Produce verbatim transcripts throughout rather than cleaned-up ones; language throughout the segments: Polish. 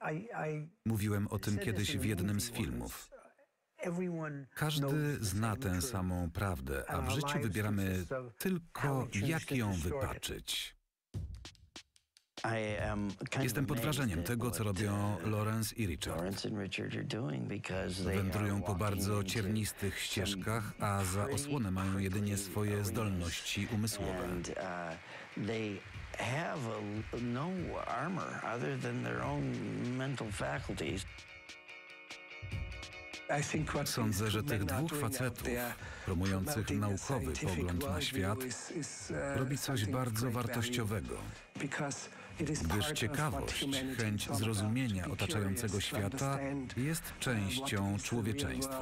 Mówiłem o tym kiedyś w jednym z filmów. Każdy zna tę samą prawdę, a w życiu wybieramy tylko, jak ją wypaczyć. Jestem pod wrażeniem tego, co robią Lawrence i Richard. Wędrują po bardzo ciernistych ścieżkach, a za osłonę mają jedynie swoje zdolności umysłowe. Sądzę, że tych dwóch facetów, promujących naukowy pogląd na świat, robi coś bardzo wartościowego. Gdyż ciekawość, chęć zrozumienia otaczającego świata jest częścią człowieczeństwa.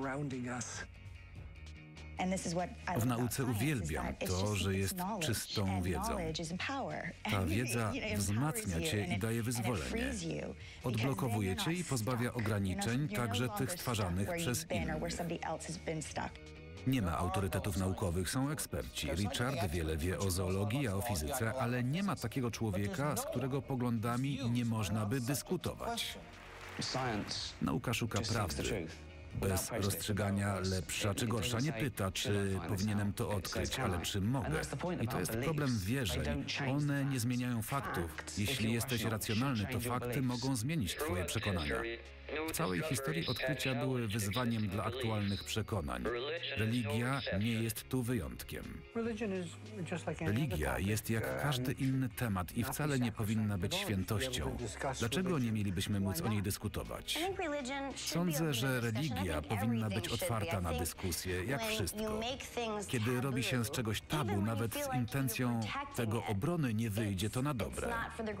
W nauce uwielbiam to, że jest czystą wiedzą. Ta wiedza wzmacnia cię i daje wyzwolenie. Odblokowuje cię i pozbawia ograniczeń, także tych stwarzanych przez innych. Nie ma autorytetów naukowych, są eksperci. Richard wiele wie o zoologii, a o fizyce, ale nie ma takiego człowieka, z którego poglądami nie można by dyskutować. Nauka szuka prawdy. Bez rozstrzygania lepsza czy gorsza nie pyta, czy powinienem to odkryć, ale czy mogę. I to jest problem wierzeń. One nie zmieniają faktów. Jeśli jesteś racjonalny, to fakty mogą zmienić twoje przekonania. W całej historii odkrycia były wyzwaniem dla aktualnych przekonań. Religia nie jest tu wyjątkiem. Religia jest jak każdy inny temat i wcale nie powinna być świętością. Dlaczego nie mielibyśmy móc o niej dyskutować? Sądzę, że religia powinna być otwarta na dyskusję, jak wszystko. Kiedy robi się z czegoś tabu, nawet z intencją tego obrony, nie wyjdzie to na dobre.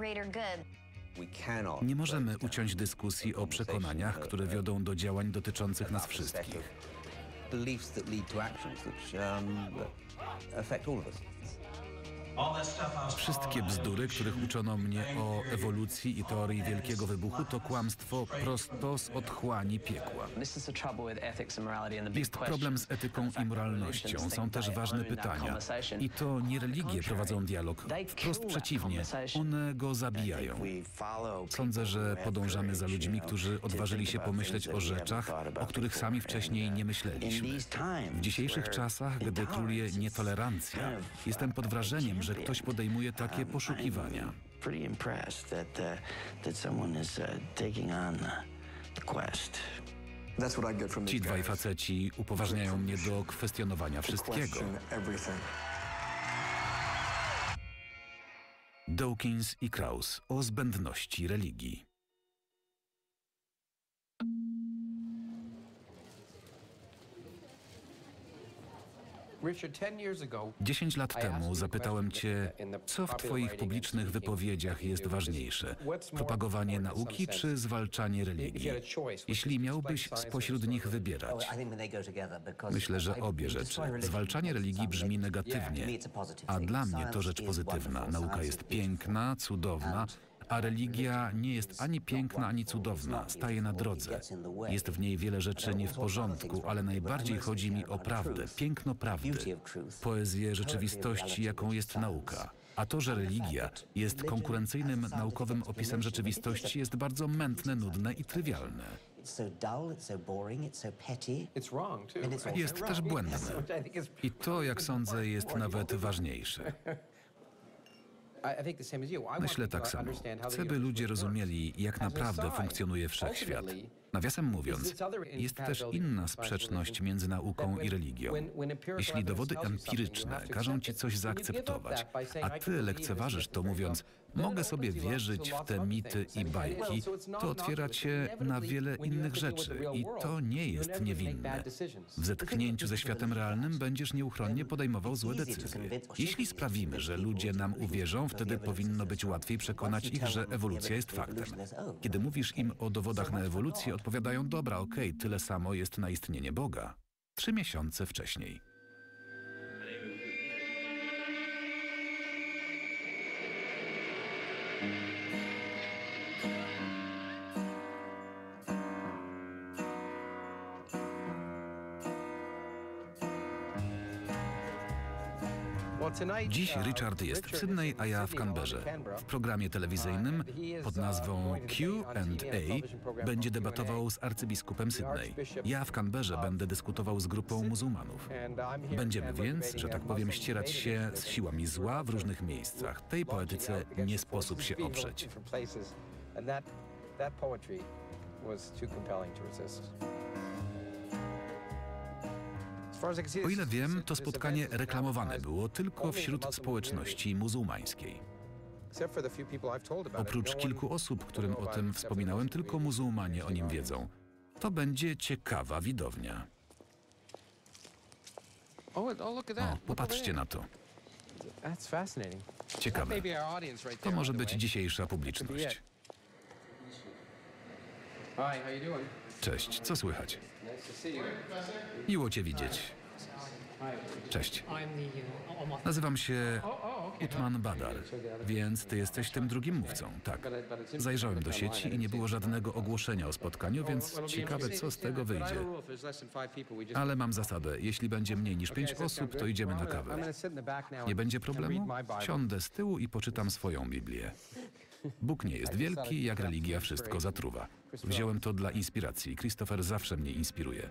Nie możemy uciąć dyskusji o przekonaniach, które wiodą do działań dotyczących nas wszystkich. Wszystkie bzdury, których uczono mnie o ewolucji i teorii Wielkiego Wybuchu, to kłamstwo prosto z otchłani piekła. Jest problem z etyką i moralnością. Są też ważne pytania. I to nie religie prowadzą dialog. Wprost przeciwnie, one go zabijają. Sądzę, że podążamy za ludźmi, którzy odważyli się pomyśleć o rzeczach, o których sami wcześniej nie myśleliśmy. W dzisiejszych czasach, gdy króluje nietolerancja, jestem pod wrażeniem, że ktoś podejmuje takie poszukiwania. Ci dwaj faceci upoważniają mnie do kwestionowania wszystkiego. Dawkins i Krauss o zbędności religii. Dziesięć lat temu zapytałem cię, co w twoich publicznych wypowiedziach jest ważniejsze? Propagowanie nauki czy zwalczanie religii? Jeśli miałbyś spośród nich wybierać. Myślę, że obie rzeczy. Zwalczanie religii brzmi negatywnie, a dla mnie to rzecz pozytywna. Nauka jest piękna, cudowna, a religia nie jest ani piękna, ani cudowna. Staje na drodze. Jest w niej wiele rzeczy nie w porządku, ale najbardziej chodzi mi o prawdę, piękno prawdy, poezję rzeczywistości, jaką jest nauka. A to, że religia jest konkurencyjnym naukowym opisem rzeczywistości, jest bardzo mętne, nudne i trywialne. Jest też błędne. I to, jak sądzę, jest nawet ważniejsze. Myślę tak samo. Chcę, by ludzie rozumieli, jak naprawdę funkcjonuje wszechświat. Nawiasem mówiąc, jest też inna sprzeczność między nauką i religią. Jeśli dowody empiryczne każą ci coś zaakceptować, a ty lekceważysz to mówiąc, mogę sobie wierzyć w te mity i bajki, to otwiera cię na wiele innych rzeczy i to nie jest niewinne. W zetknięciu ze światem realnym będziesz nieuchronnie podejmował złe decyzje. Jeśli sprawimy, że ludzie nam uwierzą, wtedy powinno być łatwiej przekonać ich, że ewolucja jest faktem. Kiedy mówisz im o dowodach na ewolucję, odpowiadają, dobra, okej, okay, tyle samo jest na istnienie Boga. Trzy miesiące wcześniej. Dziś Richard jest w Sydney, a ja w Canberrze. W programie telewizyjnym pod nazwą Q and A będzie debatował z arcybiskupem Sydney. Ja w Canberrze będę dyskutował z grupą muzułmanów. Będziemy więc, że tak powiem, ścierać się z siłami zła w różnych miejscach. Tej poetyce nie sposób się oprzeć. O ile wiem, to spotkanie reklamowane było tylko wśród społeczności muzułmańskiej. Oprócz kilku osób, którym o tym wspominałem, tylko muzułmanie o nim wiedzą. To będzie ciekawa widownia. O, popatrzcie na to. Ciekawe. To może być dzisiejsza publiczność. Cześć, co słychać? Miło Cię widzieć. Cześć. Nazywam się Uthman Badar, więc Ty jesteś tym drugim mówcą, tak. Zajrzałem do sieci i nie było żadnego ogłoszenia o spotkaniu, więc ciekawe, co z tego wyjdzie. Ale mam zasadę, jeśli będzie mniej niż pięć osób, to idziemy na kawę. Nie będzie problemu? Siądę z tyłu i poczytam swoją Biblię. Bóg nie jest wielki, jak religia wszystko zatruwa. Wziąłem to dla inspiracji. Christopher zawsze mnie inspiruje.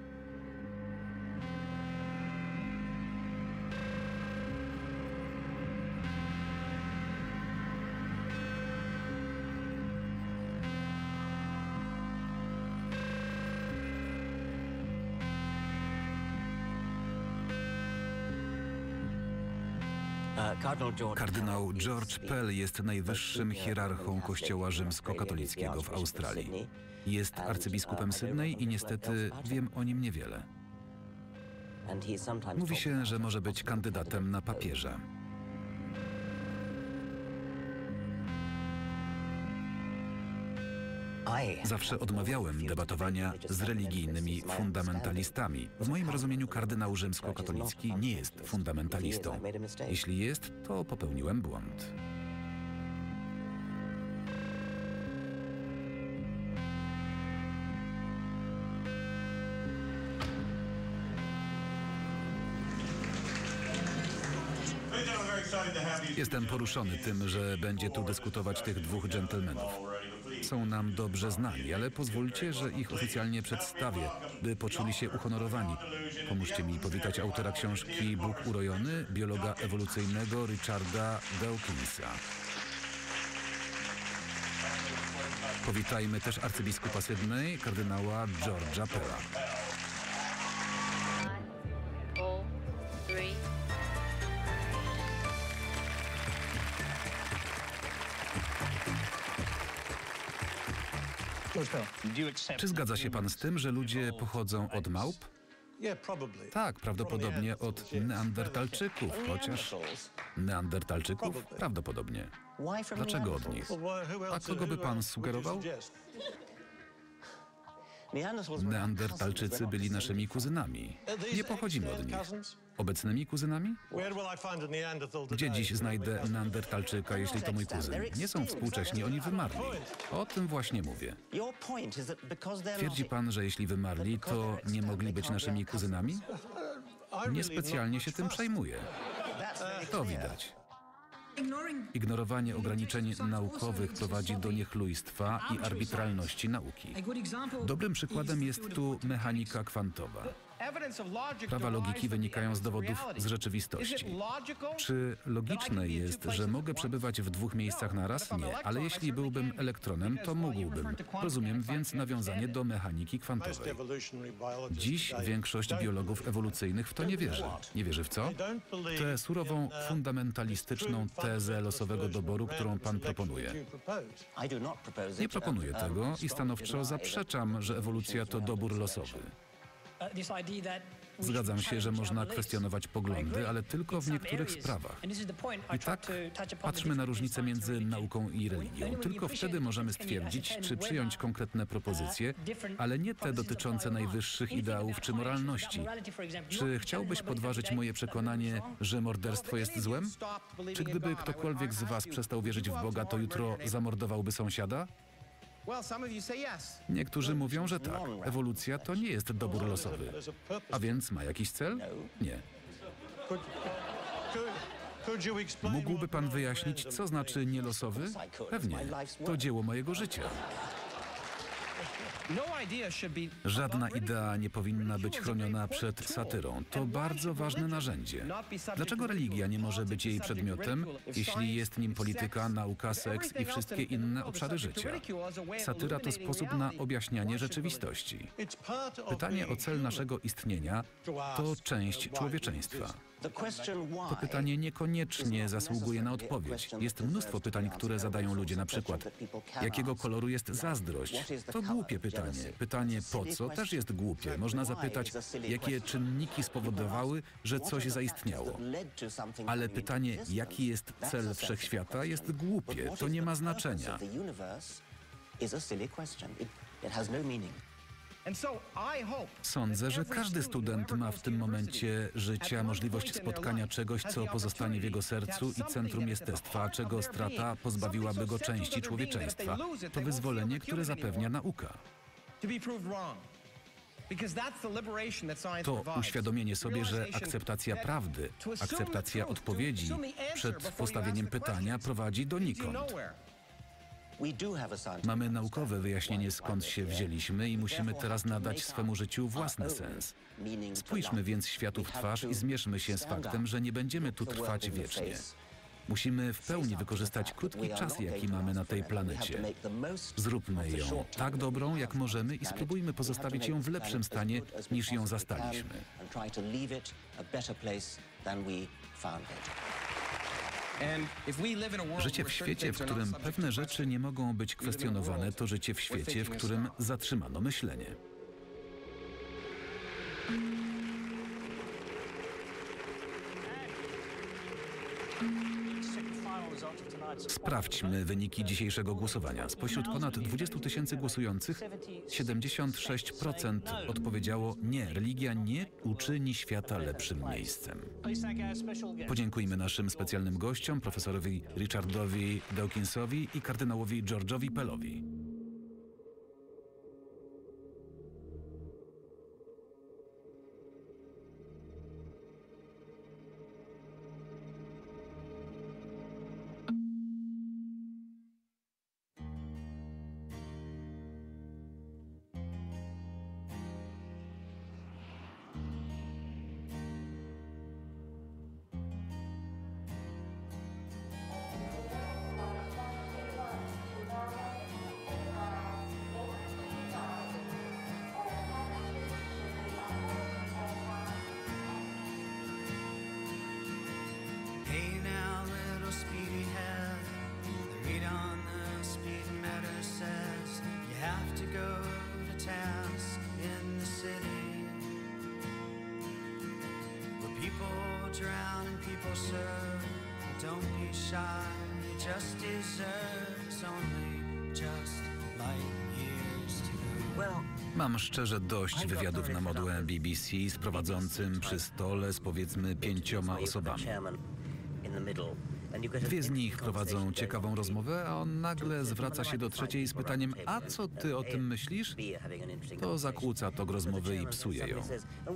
Kardynał George Pell jest najwyższym hierarchą Kościoła rzymskokatolickiego w Australii. Jest arcybiskupem Sydney i niestety wiem o nim niewiele. Mówi się, że może być kandydatem na papieża. Zawsze odmawiałem debatowania z religijnymi fundamentalistami. W moim rozumieniu kardynał rzymskokatolicki nie jest fundamentalistą. Jeśli jest, to popełniłem błąd. Jestem poruszony tym, że będzie tu dyskutować tych dwóch dżentelmenów. Są nam dobrze znani, ale pozwólcie, że ich oficjalnie przedstawię, by poczuli się uhonorowani. Pomóżcie mi powitać autora książki Bóg urojony, biologa ewolucyjnego Richarda Dawkinsa. Powitajmy też arcybiskupa Sydney, kardynała George'a Pella. Czy zgadza się pan z tym, że ludzie pochodzą od małp? Tak, prawdopodobnie od neandertalczyków, chociaż... Neandertalczyków? Prawdopodobnie. Dlaczego od nich? A kogo by pan sugerował? Neandertalczycy byli naszymi kuzynami. Nie pochodzimy od nich. Obecnymi kuzynami? Gdzie dziś znajdę neandertalczyka, jeśli to mój kuzyn? Nie są współcześni, oni wymarli. O tym właśnie mówię. Twierdzi pan, że jeśli wymarli, to nie mogli być naszymi kuzynami? Niespecjalnie się tym przejmuję. To widać. Ignorowanie ograniczeń naukowych prowadzi do niechlujstwa i arbitralności nauki. Dobrym przykładem jest tu mechanika kwantowa. Prawa logiki wynikają z dowodów z rzeczywistości. Czy logiczne jest, że mogę przebywać w dwóch miejscach naraz? Nie, ale jeśli byłbym elektronem, to mógłbym. Rozumiem więc nawiązanie do mechaniki kwantowej. Dziś większość biologów ewolucyjnych w to nie wierzy. Nie wierzy w co? Tę surową, fundamentalistyczną tezę losowego doboru, którą pan proponuje. Nie proponuję tego i stanowczo zaprzeczam, że ewolucja to dobór losowy. Zgadzam się, że można kwestionować poglądy, ale tylko w niektórych sprawach. I tak patrzmy na różnicę między nauką i religią. Tylko wtedy możemy stwierdzić, czy przyjąć konkretne propozycje, ale nie te dotyczące najwyższych ideałów czy moralności. Czy chciałbyś podważyć moje przekonanie, że morderstwo jest złem? Czy gdyby ktokolwiek z was przestał wierzyć w Boga, to jutro zamordowałby sąsiada? Niektórzy mówią, że tak. Ewolucja to nie jest dobór losowy. A więc ma jakiś cel? Nie. Mógłby pan wyjaśnić, co znaczy nielosowy? Pewnie. To dzieło mojego życia. Żadna idea nie powinna być chroniona przed satyrą. To bardzo ważne narzędzie. Dlaczego religia nie może być jej przedmiotem, jeśli jest nim polityka, nauka, seks i wszystkie inne obszary życia? Satyra to sposób na objaśnianie rzeczywistości. Pytanie o cel naszego istnienia to część człowieczeństwa. To pytanie niekoniecznie zasługuje na odpowiedź. Jest mnóstwo pytań, które zadają ludzie, na przykład, jakiego koloru jest zazdrość? To głupie pytanie. Pytanie po co też jest głupie. Można zapytać, jakie czynniki spowodowały, że coś zaistniało. Ale pytanie, jaki jest cel wszechświata, jest głupie. To nie ma znaczenia. Sądzę, że każdy student ma w tym momencie życia możliwość spotkania czegoś, co pozostanie w jego sercu i centrum jestestwa, czego strata pozbawiłaby go części człowieczeństwa. To wyzwolenie, które zapewnia nauka. To uświadomienie sobie, że akceptacja prawdy, akceptacja odpowiedzi przed postawieniem pytania prowadzi donikąd. Mamy naukowe wyjaśnienie, skąd się wzięliśmy i musimy teraz nadać swemu życiu własny sens. Spójrzmy więc światu w twarz i zmierzmy się z faktem, że nie będziemy tu trwać wiecznie. Musimy w pełni wykorzystać krótki czas, jaki mamy na tej planecie. Zróbmy ją tak dobrą, jak możemy i spróbujmy pozostawić ją w lepszym stanie, niż ją zastaliśmy. Życie w świecie, w którym pewne rzeczy nie mogą być kwestionowane, to życie w świecie, w którym zatrzymano myślenie. Sprawdźmy wyniki dzisiejszego głosowania. Spośród ponad dwudziestu tysięcy głosujących siedemdziesiąt sześć procent odpowiedziało nie, religia nie uczyni świata lepszym miejscem. Podziękujmy naszym specjalnym gościom, profesorowi Richardowi Dawkinsowi i kardynałowi George'owi Pellowi. Mam szczerze dość wywiadów na modłę B B C z prowadzącym przy stole z powiedzmy pięcioma osobami. Dwie z nich prowadzą ciekawą rozmowę, a on nagle zwraca się do trzeciej z pytaniem: a co ty o tym myślisz? To zakłóca tok rozmowy i psuje ją.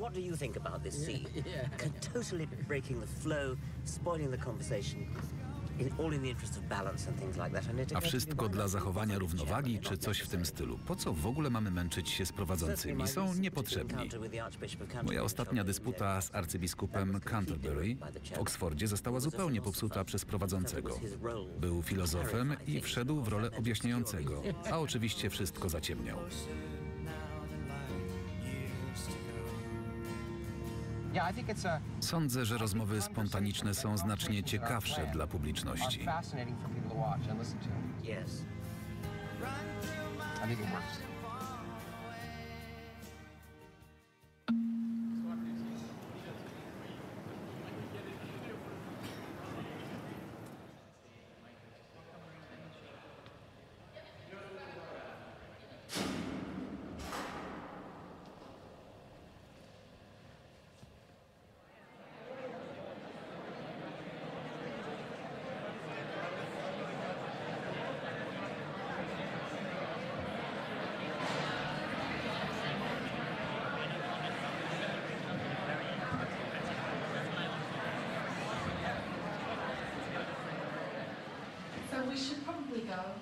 A wszystko dla zachowania równowagi czy coś w tym stylu. Po co w ogóle mamy męczyć się z prowadzącymi? Są niepotrzebni. Moja ostatnia dysputa z arcybiskupem Canterbury w Oksfordzie została zupełnie popsuta przez prowadzącego. Był filozofem i wszedł w rolę objaśniającego, a oczywiście wszystko zaciemniał. Sądzę, że rozmowy spontaniczne są znacznie ciekawsze dla publiczności.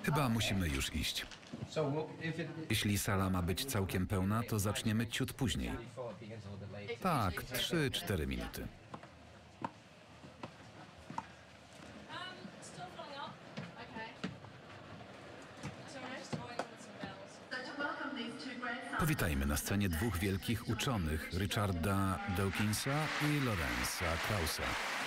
Chyba musimy już iść. Jeśli sala ma być całkiem pełna, to zaczniemy ciut później. Tak, trzy cztery minuty. Powitajmy na scenie dwóch wielkich uczonych, Richarda Dawkinsa i Lorenza Kraussa.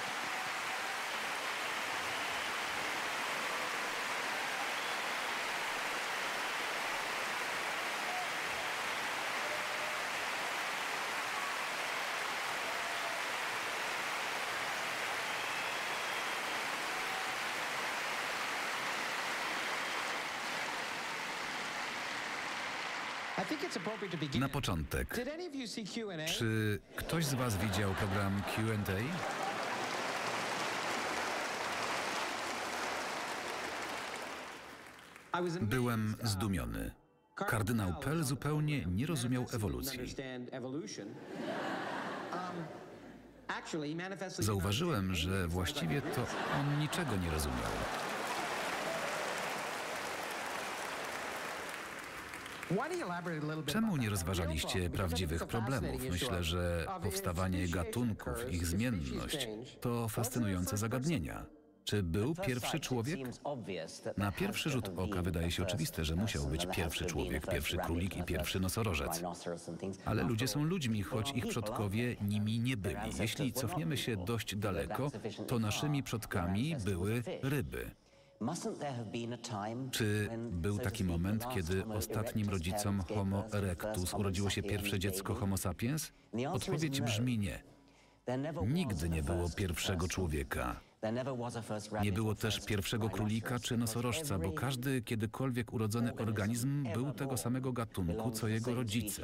Na początek, czy ktoś z Was widział program Q and A? Byłem zdumiony. Kardynał Pell zupełnie nie rozumiał ewolucji. Zauważyłem, że właściwie to on niczego nie rozumiał. Czemu nie rozważaliście prawdziwych problemów? Myślę, że powstawanie gatunków, ich zmienność to fascynujące zagadnienia. Czy był pierwszy człowiek? Na pierwszy rzut oka wydaje się oczywiste, że musiał być pierwszy człowiek, pierwszy królik i pierwszy nosorożec. Ale ludzie są ludźmi, choć ich przodkowie nimi nie byli. Jeśli cofniemy się dość daleko, to naszymi przodkami były ryby. Czy był taki moment, kiedy ostatnim rodzicom Homo erectus urodziło się pierwsze dziecko Homo sapiens? Odpowiedź brzmi nie. Nigdy nie było pierwszego człowieka. Nie było też pierwszego królika czy nosorożca, bo każdy kiedykolwiek urodzony organizm był tego samego gatunku, co jego rodzice.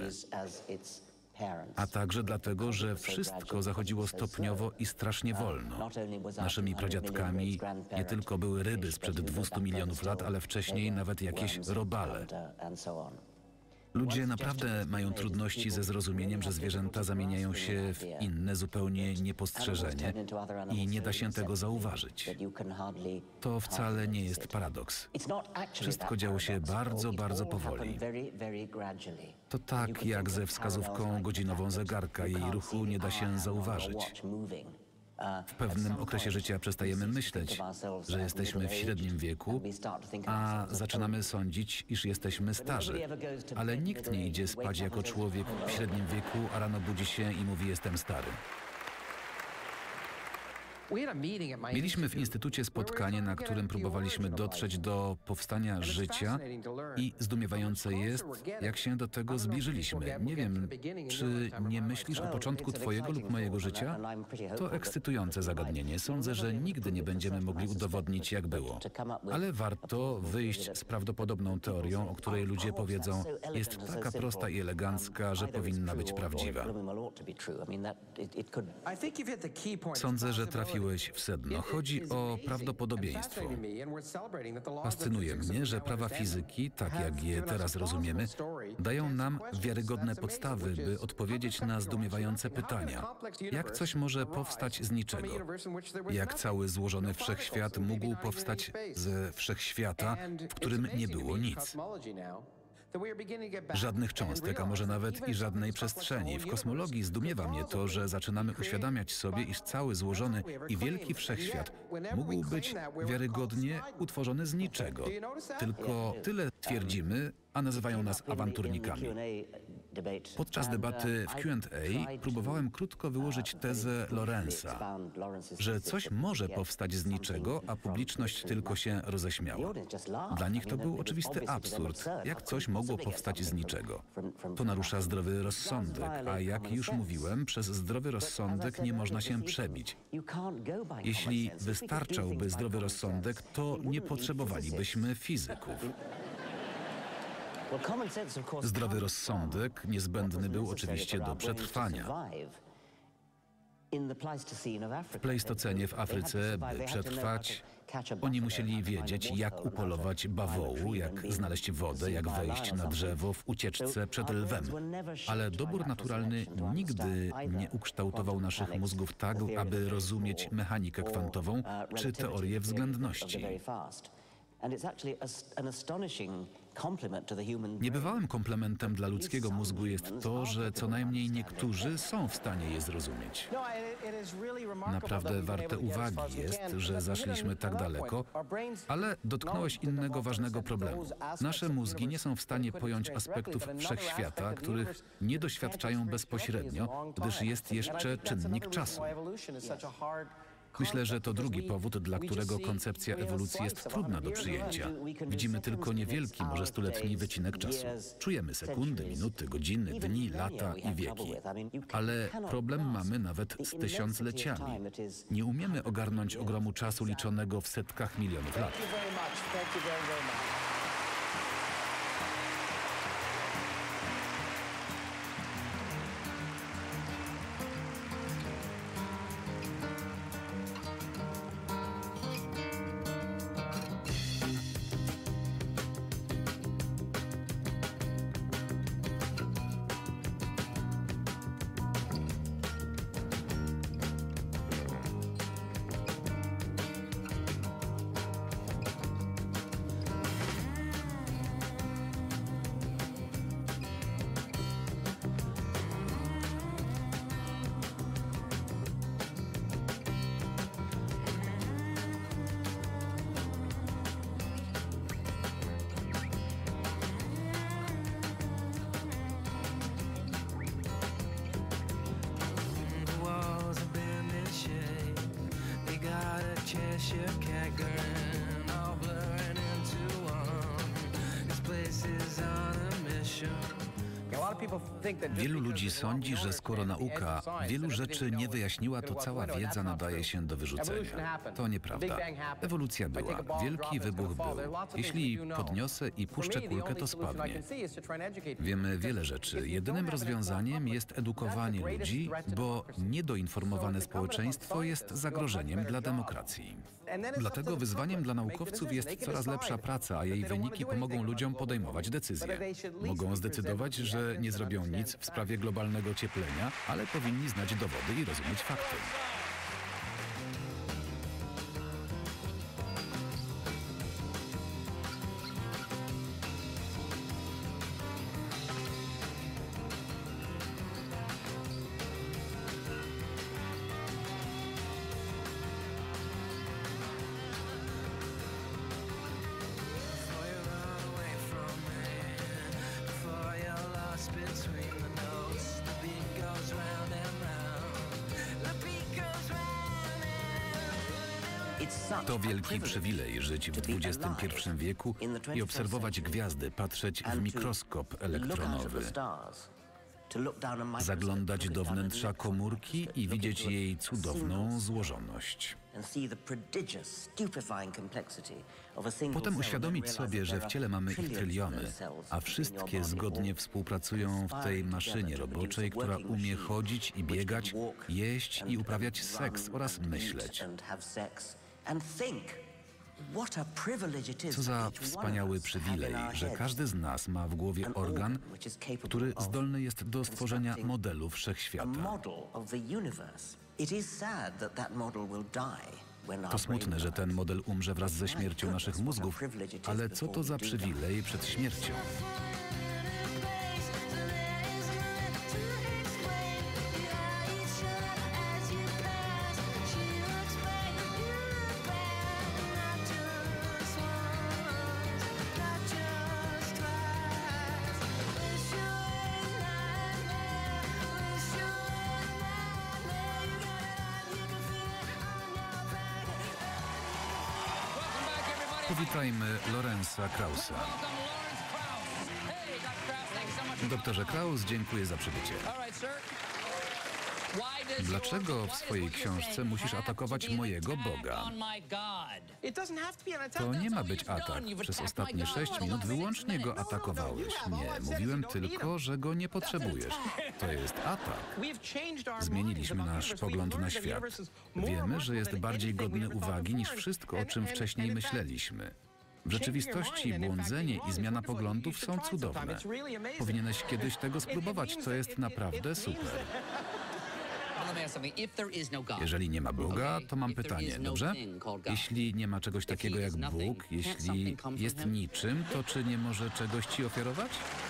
A także dlatego, że wszystko zachodziło stopniowo i strasznie wolno. Naszymi pradziadkami nie tylko były ryby sprzed dwustu milionów lat, ale wcześniej nawet jakieś robale. Ludzie naprawdę mają trudności ze zrozumieniem, że zwierzęta zamieniają się w inne zupełnie niepostrzeżenie i nie da się tego zauważyć. To wcale nie jest paradoks. Wszystko działo się bardzo, bardzo powoli. To tak jak ze wskazówką godzinową zegarka. Jej ruchu nie da się zauważyć. W pewnym okresie życia przestajemy myśleć, że jesteśmy w średnim wieku, a zaczynamy sądzić, iż jesteśmy starzy. Ale nikt nie idzie spać jako człowiek w średnim wieku, a rano budzi się i mówi: jestem stary. Mieliśmy w Instytucie spotkanie, na którym próbowaliśmy dotrzeć do powstania życia i zdumiewające jest, jak się do tego zbliżyliśmy. Nie wiem, czy nie myślisz o początku twojego lub mojego życia? To ekscytujące zagadnienie. Sądzę, że nigdy nie będziemy mogli udowodnić, jak było. Ale warto wyjść z prawdopodobną teorią, o której ludzie powiedzą: jest taka prosta i elegancka, że powinna być prawdziwa. Sądzę, że trafiłem w sedno. Chodzi o prawdopodobieństwo. Fascynuje mnie, że prawa fizyki, tak jak je teraz rozumiemy, dają nam wiarygodne podstawy, by odpowiedzieć na zdumiewające pytania. Jak coś może powstać z niczego? Jak cały złożony wszechświat mógł powstać ze wszechświata, w którym nie było nic? Żadnych cząstek, a może nawet i żadnej przestrzeni. W kosmologii zdumiewa mnie to, że zaczynamy uświadamiać sobie, iż cały złożony i wielki wszechświat mógł być wiarygodnie utworzony z niczego. Tylko tyle twierdzimy, a nazywają nas awanturnikami. Podczas debaty w Q and A próbowałem krótko wyłożyć tezę Lorenza, że coś może powstać z niczego, a publiczność tylko się roześmiała. Dla nich to był oczywisty absurd, jak coś mogło powstać z niczego. To narusza zdrowy rozsądek, a jak już mówiłem, przez zdrowy rozsądek nie można się przebić. Jeśli wystarczałby zdrowy rozsądek, to nie potrzebowalibyśmy fizyków. Zdrowy rozsądek niezbędny był oczywiście do przetrwania. W Pleistocenie w Afryce, by przetrwać, oni musieli wiedzieć, jak upolować bawołu, jak znaleźć wodę, jak wejść na drzewo w ucieczce przed lwem. Ale dobór naturalny nigdy nie ukształtował naszych mózgów tak, aby rozumieć mechanikę kwantową czy teorię względności. Niebywałym komplementem dla ludzkiego mózgu jest to, że co najmniej niektórzy są w stanie je zrozumieć. Naprawdę warte uwagi jest, że zaszliśmy tak daleko, ale dotknąłeś innego ważnego problemu. Nasze mózgi nie są w stanie pojąć aspektów wszechświata, których nie doświadczają bezpośrednio, gdyż jest jeszcze czynnik czasu. Myślę, że to drugi powód, dla którego koncepcja ewolucji jest trudna do przyjęcia. Widzimy tylko niewielki, może stuletni wycinek czasu. Czujemy sekundy, minuty, godziny, dni, lata i wieki. Ale problem mamy nawet z tysiącleciami. Nie umiemy ogarnąć ogromu czasu liczonego w setkach milionów lat. Wielu ludzi sądzi, że skoro nauka wielu rzeczy nie wyjaśniła, to cała wiedza nadaje się do wyrzucenia. To nieprawda. Ewolucja była. Wielki wybuch był. Jeśli podniosę i puszczę kulkę, to spadnie. Wiemy wiele rzeczy. Jedynym rozwiązaniem jest edukowanie ludzi, bo niedoinformowane społeczeństwo jest zagrożeniem dla demokracji. Dlatego wyzwaniem dla naukowców jest coraz lepsza praca, a jej wyniki pomogą ludziom podejmować decyzje. Mogą zdecydować, że nie zrobią nic w sprawie globalnego ocieplenia, ale powinni znać dowody i rozumieć fakty. To wielki przywilej żyć w dwudziestym pierwszym wieku i obserwować gwiazdy, patrzeć w mikroskop elektronowy, zaglądać do wnętrza komórki i widzieć jej cudowną złożoność. Potem uświadomić sobie, że w ciele mamy ich tryliony, a wszystkie zgodnie współpracują w tej maszynie roboczej, która umie chodzić i biegać, jeść i uprawiać seks oraz myśleć. Co za wspaniały przywilej, że każdy z nas ma w głowie organ, który zdolny jest do stworzenia modelu wszechświata. To smutne, że ten model umrze wraz ze śmiercią naszych mózgów, ale co to za przywilej przed śmiercią? Powitajmy Lorenza Kraussa. Doktorze Kraus, dziękuję za przybycie. Dlaczego w swojej książce musisz atakować mojego Boga? To nie ma być atak. Przez ostatnie sześć minut wyłącznie go atakowałeś. Nie, mówiłem tylko, że go nie potrzebujesz. To jest atak. Zmieniliśmy nasz pogląd na świat. Wiemy, że jest bardziej godny uwagi niż wszystko, o czym wcześniej myśleliśmy. W rzeczywistości błądzenie i zmiana poglądów są cudowne. Powinieneś kiedyś tego spróbować, to jest naprawdę super. Jeżeli nie ma Boga, to mam pytanie, dobrze? Jeśli nie ma czegoś takiego jak Bóg, jeśli jest niczym, to czy nie może czegoś ci ofiarować?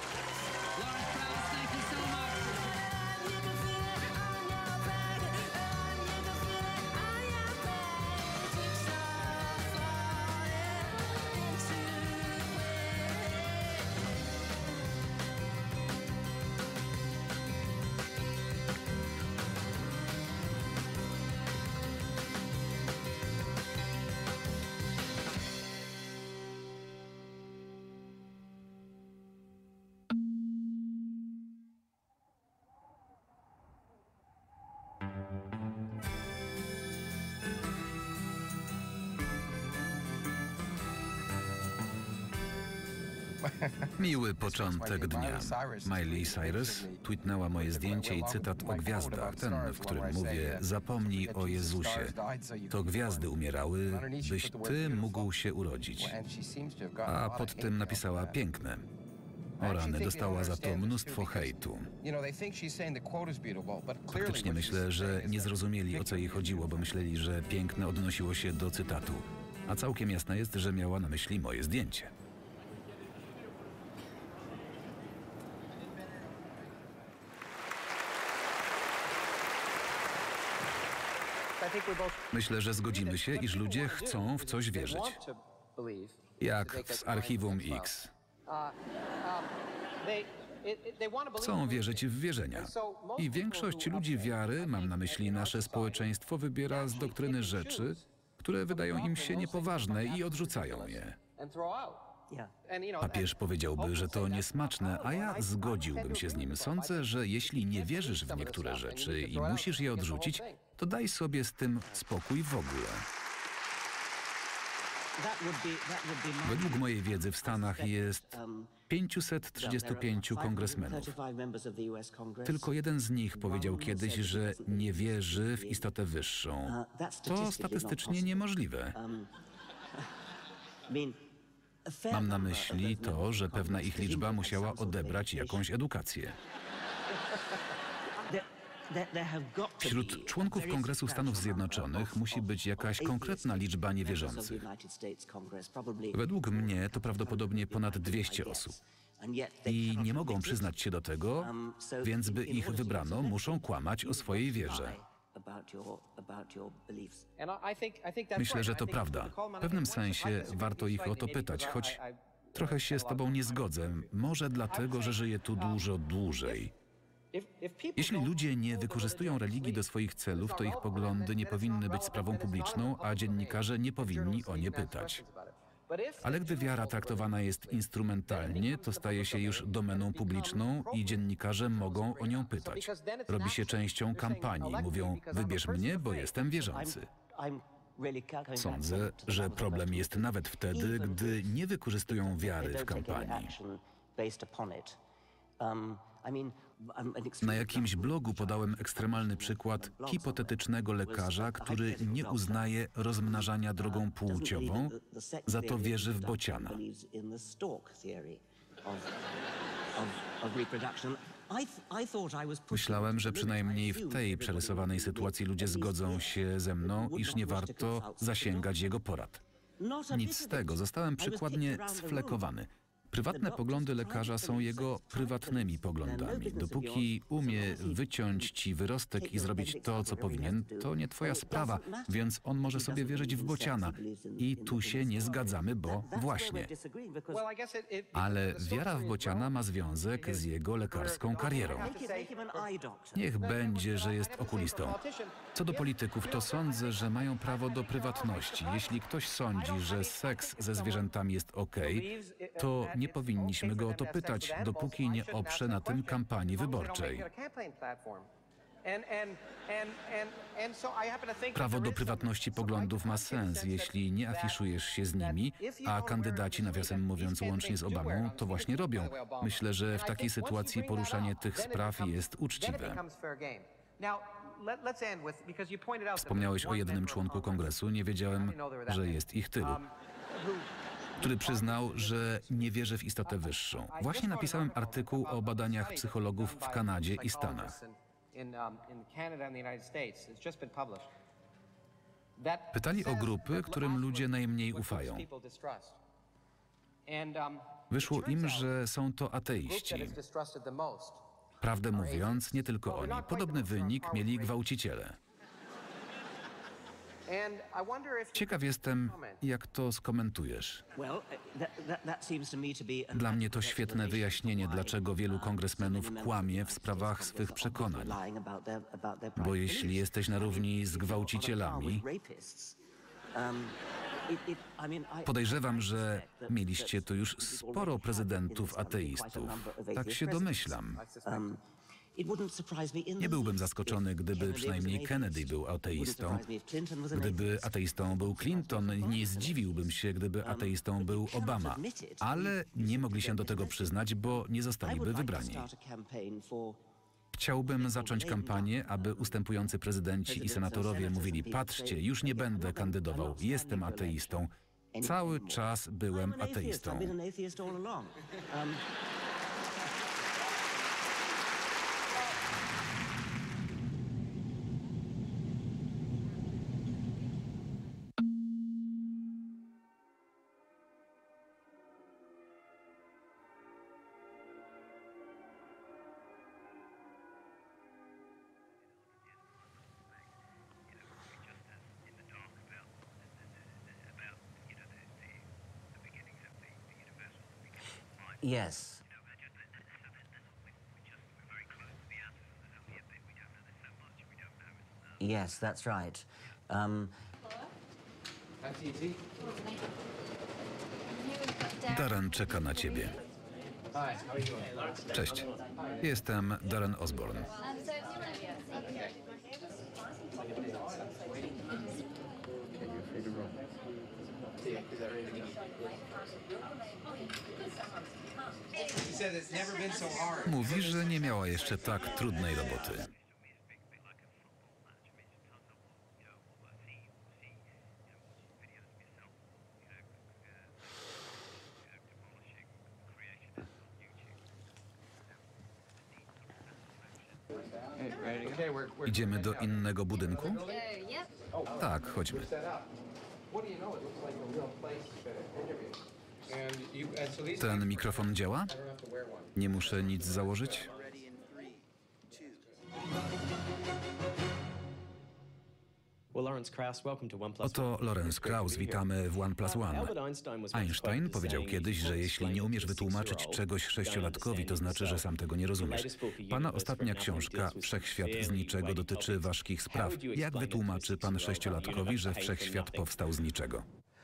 Miły początek dnia. Miley Cyrus tweetnęła moje zdjęcie i cytat o gwiazdach, ten, w którym mówię: zapomnij o Jezusie. To gwiazdy umierały, byś ty mógł się urodzić. A pod tym napisała: piękne. O rany, dostała za to mnóstwo hejtu. Faktycznie myślę, że nie zrozumieli, o co jej chodziło, bo myśleli, że piękne odnosiło się do cytatu. A całkiem jasne jest, że miała na myśli moje zdjęcie. Myślę, że zgodzimy się, iż ludzie chcą w coś wierzyć. Jak z Archiwum X. Chcą wierzyć w wierzenia. I większość ludzi wiary, mam na myśli nasze społeczeństwo, wybiera z doktryny rzeczy, które wydają im się niepoważne i odrzucają je. Papież powiedziałby, że to niesmaczne, a ja zgodziłbym się z nim. Sądzę, że jeśli nie wierzysz w niektóre rzeczy i musisz je odrzucić, to daj sobie z tym spokój w ogóle. Według mojej wiedzy w Stanach jest pięćset trzydziestu pięciu kongresmenów. Tylko jeden z nich powiedział kiedyś, że nie wierzy w istotę wyższą. To statystycznie niemożliwe. Mam na myśli to, że pewna ich liczba musiała odebrać jakąś edukację. Wśród członków Kongresu Stanów Zjednoczonych musi być jakaś konkretna liczba niewierzących. Według mnie to prawdopodobnie ponad dwieście osób. I nie mogą przyznać się do tego, więc by ich wybrano, muszą kłamać o swojej wierze. Myślę, że to prawda. W pewnym sensie warto ich o to pytać, choć trochę się z tobą nie zgodzę. Może dlatego, że żyję tu dużo dłużej. Jeśli ludzie nie wykorzystują religii do swoich celów, to ich poglądy nie powinny być sprawą publiczną, a dziennikarze nie powinni o nie pytać. Ale gdy wiara traktowana jest instrumentalnie, to staje się już domeną publiczną i dziennikarze mogą o nią pytać. Robi się częścią kampanii. Mówią: wybierz mnie, bo jestem wierzący. Sądzę, że problem jest nawet wtedy, gdy nie wykorzystują wiary w kampanii. Na jakimś blogu podałem ekstremalny przykład hipotetycznego lekarza, który nie uznaje rozmnażania drogą płciową, za to wierzy w bociana. Myślałem, że przynajmniej w tej przerysowanej sytuacji ludzie zgodzą się ze mną, iż nie warto zasięgać jego porad. Nic z tego, zostałem przykładnie sflekowany. Prywatne poglądy lekarza są jego prywatnymi poglądami. Dopóki umie wyciąć ci wyrostek i zrobić to, co powinien, to nie twoja sprawa, więc on może sobie wierzyć w bociana. I tu się nie zgadzamy, bo właśnie. Ale wiara w bociana ma związek z jego lekarską karierą. Niech będzie, że jest okulistą. Co do polityków, to sądzę, że mają prawo do prywatności. Jeśli ktoś sądzi, że seks ze zwierzętami jest okej, to nie powinniśmy go o to pytać, dopóki nie oprze na tym kampanii wyborczej. Prawo do prywatności poglądów ma sens, jeśli nie afiszujesz się z nimi, a kandydaci, nawiasem mówiąc, łącznie z Obamą, to właśnie robią. Myślę, że w takiej sytuacji poruszanie tych spraw jest uczciwe. Wspomniałeś o jednym członku kongresu, nie wiedziałem, że jest ich tylu, który przyznał, że nie wierzy w istotę wyższą. Właśnie napisałem artykuł o badaniach psychologów w Kanadzie i Stanach. Pytali o grupy, którym ludzie najmniej ufają. Wyszło im, że są to ateiści. Prawdę mówiąc, nie tylko oni. Podobny wynik mieli gwałciciele. Ciekaw jestem, jak to skomentujesz. Dla mnie to świetne wyjaśnienie, dlaczego wielu kongresmenów kłamie w sprawach swych przekonań. Bo jeśli jesteś na równi z gwałcicielami, podejrzewam, że mieliście tu już sporo prezydentów ateistów. Tak się domyślam. Nie byłbym zaskoczony, gdyby przynajmniej Kennedy był ateistą. Gdyby ateistą był Clinton, nie zdziwiłbym się, gdyby ateistą był Obama. Ale nie mogli się do tego przyznać, bo nie zostaliby wybrani. Chciałbym zacząć kampanię, aby ustępujący prezydenci i senatorowie mówili: patrzcie, już nie będę kandydował, jestem ateistą. Cały czas byłem ateistą. Yes. Yes, that's right. Um, Darren czeka na ciebie. Cześć. Jestem Darren Osborne. Mówi, że nie miała jeszcze tak trudnej roboty. Idziemy do innego budynku? Tak, chodźmy. Ten mikrofon działa? Nie muszę nic założyć? Oto Lawrence Krauss, witamy w One Plus One. Einstein powiedział kiedyś, że jeśli nie umiesz wytłumaczyć czegoś sześciolatkowi, to znaczy, że sam tego nie rozumiesz. Pana ostatnia książka, Wszechświat z niczego, dotyczy ważkich spraw. Jak wytłumaczy pan sześciolatkowi, że wszechświat powstał z niczego?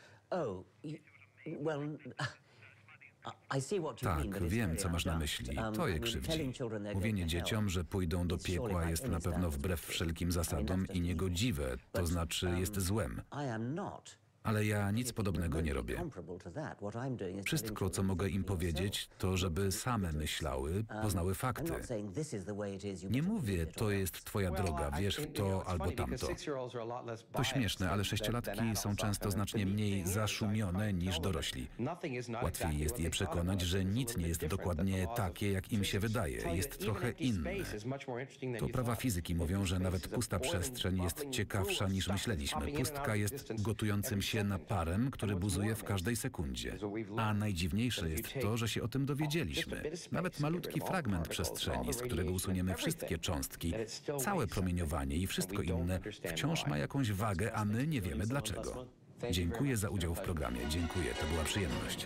Tak, wiem, co masz na myśli. To je krzywdzi. Mówienie dzieciom, że pójdą do piekła, jest na pewno wbrew wszelkim zasadom i niegodziwe, to znaczy jest złem. Ale ja nic podobnego nie robię. Wszystko, co mogę im powiedzieć, to żeby same myślały, poznały fakty. Nie mówię, to jest twoja droga, wierz w to albo tamto. To śmieszne, ale sześciolatki są często znacznie mniej zaszumione niż dorośli. Łatwiej jest je przekonać, że nic nie jest dokładnie takie, jak im się wydaje. Jest trochę inne. To prawa fizyki mówią, że nawet pusta przestrzeń jest ciekawsza niż myśleliśmy. Pustka jest gotującym się naparem, który buzuje w każdej sekundzie. A najdziwniejsze jest to, że się o tym dowiedzieliśmy. Nawet malutki fragment przestrzeni, z którego usuniemy wszystkie cząstki, całe promieniowanie i wszystko inne wciąż ma jakąś wagę, a my nie wiemy dlaczego. Dziękuję za udział w programie. Dziękuję, to była przyjemność.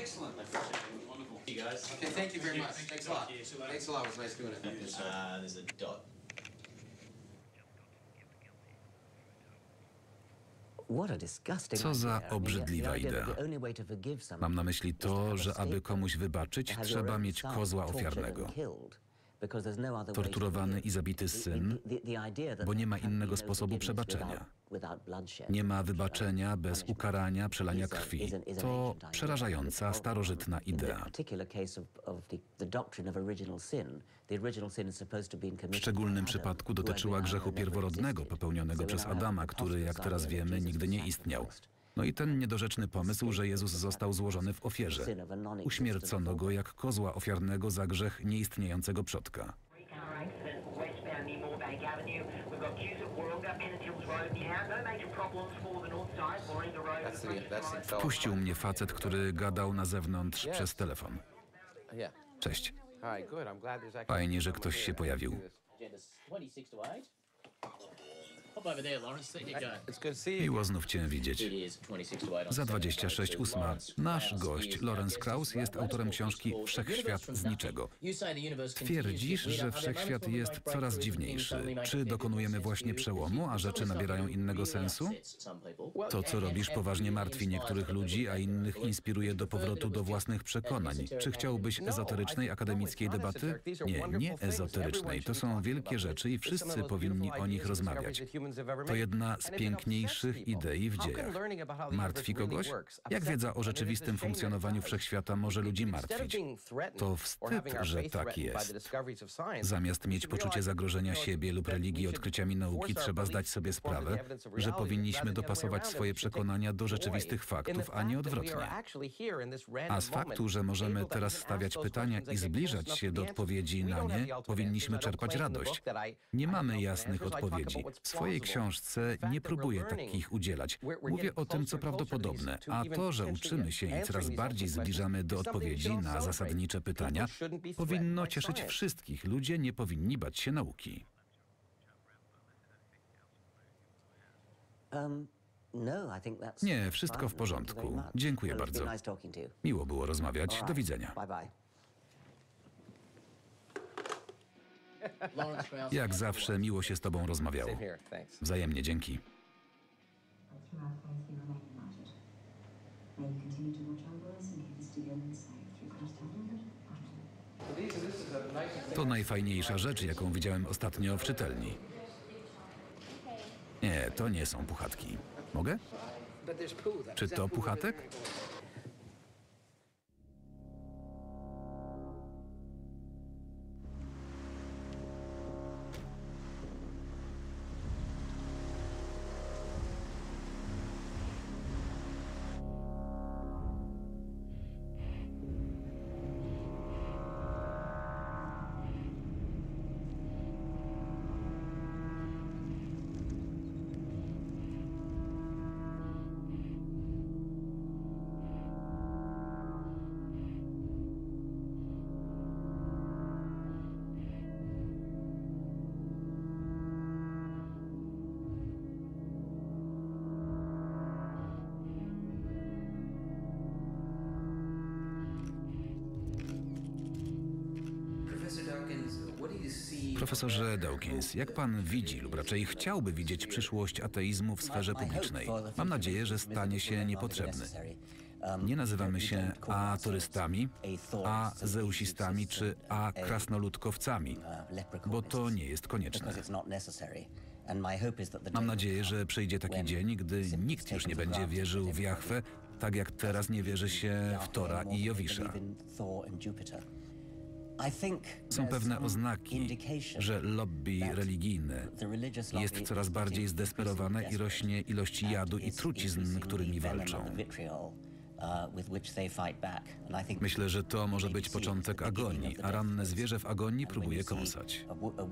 Co za obrzydliwa idea. Mam na myśli to, że aby komuś wybaczyć, trzeba mieć kozła ofiarnego. Torturowany i zabity syn, bo nie ma innego sposobu przebaczenia. Nie ma wybaczenia bez ukarania, przelania krwi. To przerażająca, starożytna idea. W szczególnym przypadku dotyczyła grzechu pierworodnego popełnionego przez Adama, który, jak teraz wiemy, nigdy nie istniał. No i ten niedorzeczny pomysł, że Jezus został złożony w ofierze. Uśmiercono go jak kozła ofiarnego za grzech nieistniejącego przodka. Wpuścił mnie facet, który gadał na zewnątrz przez telefon. Cześć. Fajnie, że ktoś się pojawił. Miło znów Cię widzieć. Za dwadzieścia sześć ósma. Nasz gość, Lawrence Krauss, jest autorem książki Wszechświat z niczego. Twierdzisz, że wszechświat jest coraz dziwniejszy. Czy dokonujemy właśnie przełomu, a rzeczy nabierają innego sensu? To, co robisz, poważnie martwi niektórych ludzi, a innych inspiruje do powrotu do własnych przekonań. Czy chciałbyś ezoterycznej, akademickiej debaty? Nie, nie ezoterycznej. To są wielkie rzeczy i wszyscy powinni o nich rozmawiać. To jedna z piękniejszych idei w dziejach. Martwi kogoś? Jak wiedza o rzeczywistym funkcjonowaniu wszechświata może ludzi martwić? To wstyd, że tak jest. Zamiast mieć poczucie zagrożenia siebie lub religii odkryciami nauki, trzeba zdać sobie sprawę, że powinniśmy dopasować swoje przekonania do rzeczywistych faktów, a nie odwrotnie. A z faktu, że możemy teraz stawiać pytania i zbliżać się do odpowiedzi na nie, powinniśmy czerpać radość. Nie mamy jasnych odpowiedzi. W swojej książce nie próbuję takich udzielać. Mówię o tym, co prawdopodobne, a to, że uczymy się i coraz bardziej zbliżamy do odpowiedzi na zasadnicze pytania, powinno cieszyć wszystkich. Ludzie nie powinni bać się nauki. Nie, wszystko w porządku. Dziękuję bardzo. Miło było rozmawiać. Do widzenia. Jak zawsze miło się z Tobą rozmawiało. Wzajemnie, dzięki. To najfajniejsza rzecz, jaką widziałem ostatnio w czytelni. Nie, to nie są puchatki. Mogę? Czy to puchatek? Profesorze Dawkins, jak pan widzi lub raczej chciałby widzieć przyszłość ateizmu w sferze publicznej? Mam nadzieję, że stanie się niepotrzebny. Nie nazywamy się a turystami, a zeusistami czy a krasnoludkowcami, bo to nie jest konieczne. Mam nadzieję, że przyjdzie taki dzień, gdy nikt już nie będzie wierzył w Jahwe, tak jak teraz nie wierzy się w Tora i Jowisza. Są pewne oznaki, że lobby religijne jest coraz bardziej zdesperowane i rośnie ilość jadu i trucizn, którymi walczą. Myślę, że to może być początek agonii, a ranne zwierzę w agonii próbuje kąsać.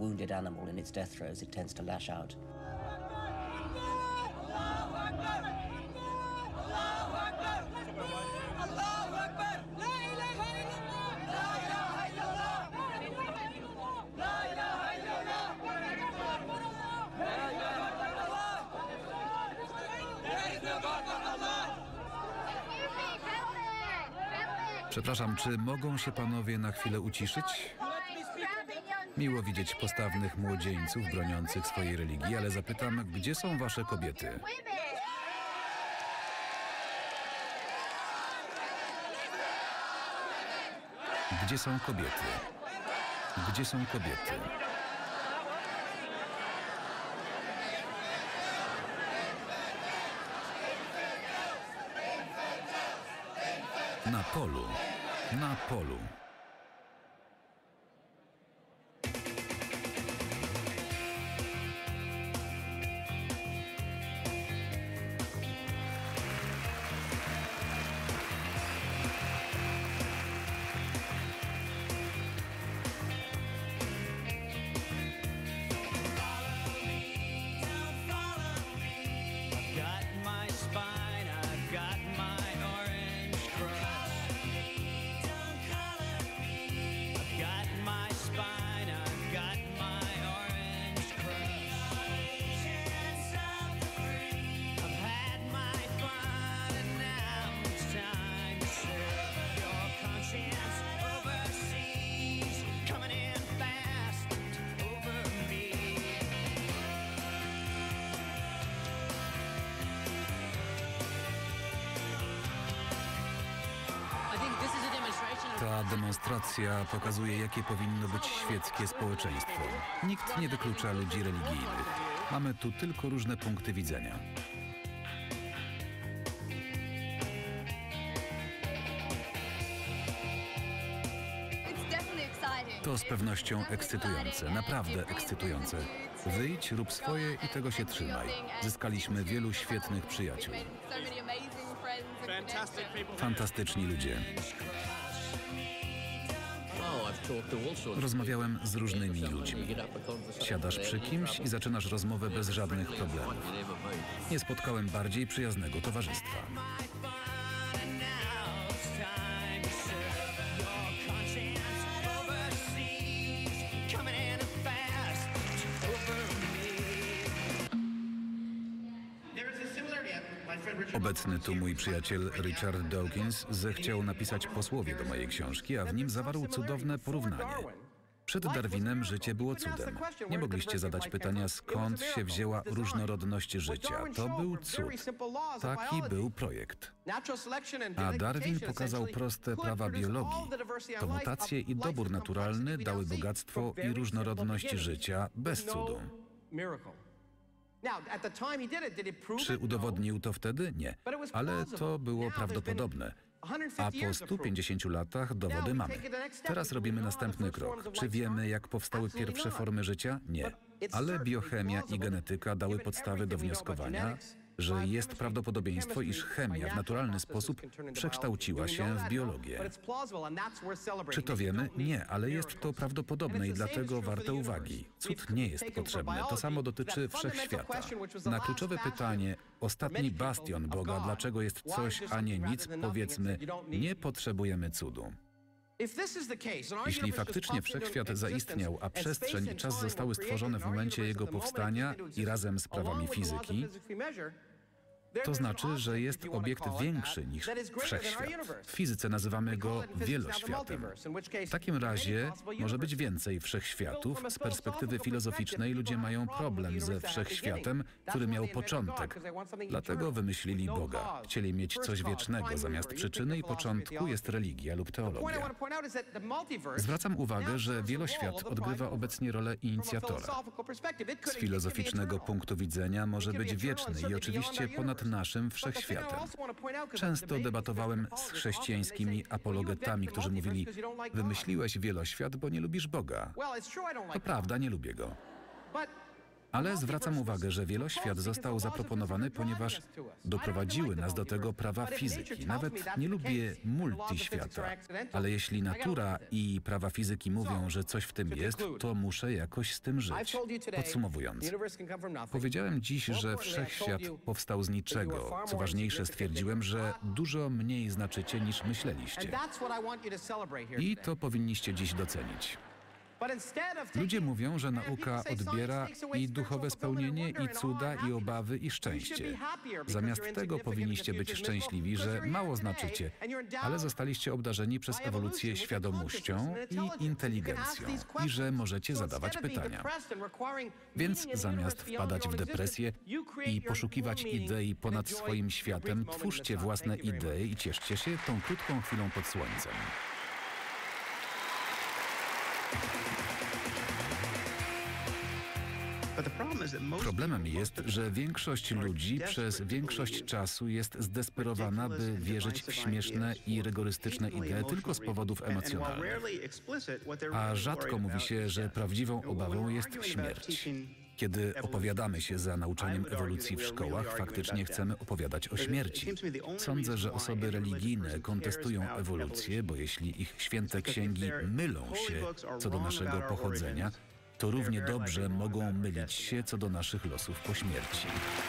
Przepraszam, czy mogą się panowie na chwilę uciszyć? Miło widzieć postawnych młodzieńców broniących swojej religii, ale zapytam, gdzie są wasze kobiety? Gdzie są kobiety? Gdzie są kobiety? Na polu, na polu. Ta demonstracja pokazuje, jakie powinno być świeckie społeczeństwo. Nikt nie wyklucza ludzi religijnych. Mamy tu tylko różne punkty widzenia. To z pewnością ekscytujące, naprawdę ekscytujące. Wyjdź, rób swoje i tego się trzymaj. Zyskaliśmy wielu świetnych przyjaciół. Fantastyczni ludzie. Rozmawiałem z różnymi ludźmi. Siadasz przy kimś i zaczynasz rozmowę bez żadnych problemów. Nie spotkałem bardziej przyjaznego towarzystwa. Obecny tu mój przyjaciel Richard Dawkins zechciał napisać posłowie do mojej książki, a w nim zawarł cudowne porównanie. Przed Darwinem życie było cudem. Nie mogliście zadać pytania, skąd się wzięła różnorodność życia. To był cud. Taki był projekt. A Darwin pokazał proste prawa biologii. To mutacje i dobór naturalny dały bogactwo i różnorodność życia bez cudu. Czy udowodnił to wtedy? Nie. Ale to było prawdopodobne. A po stu pięćdziesięciu latach dowody mamy. Teraz robimy następny krok. Czy wiemy, jak powstały pierwsze formy życia? Nie. Ale biochemia i genetyka dały podstawy do wnioskowania, że jest prawdopodobieństwo, iż chemia w naturalny sposób przekształciła się w biologię. Czy to wiemy? Nie, ale jest to prawdopodobne i dlatego warte uwagi. Cud nie jest potrzebny. To samo dotyczy wszechświata. Na kluczowe pytanie, ostatni bastion Boga, dlaczego jest coś, a nie nic, powiedzmy, nie potrzebujemy cudu. Jeśli faktycznie wszechświat zaistniał, a przestrzeń i czas zostały stworzone w momencie jego powstania i razem z prawami fizyki, to znaczy, że jest obiekt większy niż wszechświat. W fizyce nazywamy go wieloświatem. W takim razie może być więcej wszechświatów. Z perspektywy filozoficznej ludzie mają problem ze wszechświatem, który miał początek. Dlatego wymyślili Boga. Chcieli mieć coś wiecznego. Zamiast przyczyny i początku jest religia lub teologia. Zwracam uwagę, że wieloświat odgrywa obecnie rolę inicjatora. Z filozoficznego punktu widzenia może być wieczny i oczywiście ponad naszym wszechświatem. Często debatowałem z chrześcijańskimi apologetami, którzy mówili: wymyśliłeś wieloświat, bo nie lubisz Boga. To prawda, nie lubię go. Ale zwracam uwagę, że wieloświat został zaproponowany, ponieważ doprowadziły nas do tego prawa fizyki. Nawet nie lubię multiświata, ale jeśli natura i prawa fizyki mówią, że coś w tym jest, to muszę jakoś z tym żyć. Podsumowując, powiedziałem dziś, że wszechświat powstał z niczego. Co ważniejsze, stwierdziłem, że dużo mniej znaczycie niż myśleliście. I to powinniście dziś docenić. Ludzie mówią, że nauka odbiera i duchowe spełnienie, i cuda, i obawy, i szczęście. Zamiast tego powinniście być szczęśliwi, że mało znaczycie, ale zostaliście obdarzeni przez ewolucję świadomością i inteligencją i że możecie zadawać pytania. Więc zamiast wpadać w depresję i poszukiwać idei ponad swoim światem, twórzcie własne idee i cieszcie się tą krótką chwilą pod słońcem. Problemem jest, że większość ludzi przez większość czasu jest zdesperowana, by wierzyć w śmieszne i rygorystyczne idee tylko z powodów emocjonalnych. A rzadko mówi się, że prawdziwą obawą jest śmierć. Kiedy opowiadamy się za nauczaniem ewolucji w szkołach, faktycznie chcemy opowiadać o śmierci. Sądzę, że osoby religijne kontestują ewolucję, bo jeśli ich święte księgi mylą się co do naszego pochodzenia, to równie dobrze mogą mylić się co do naszych losów po śmierci.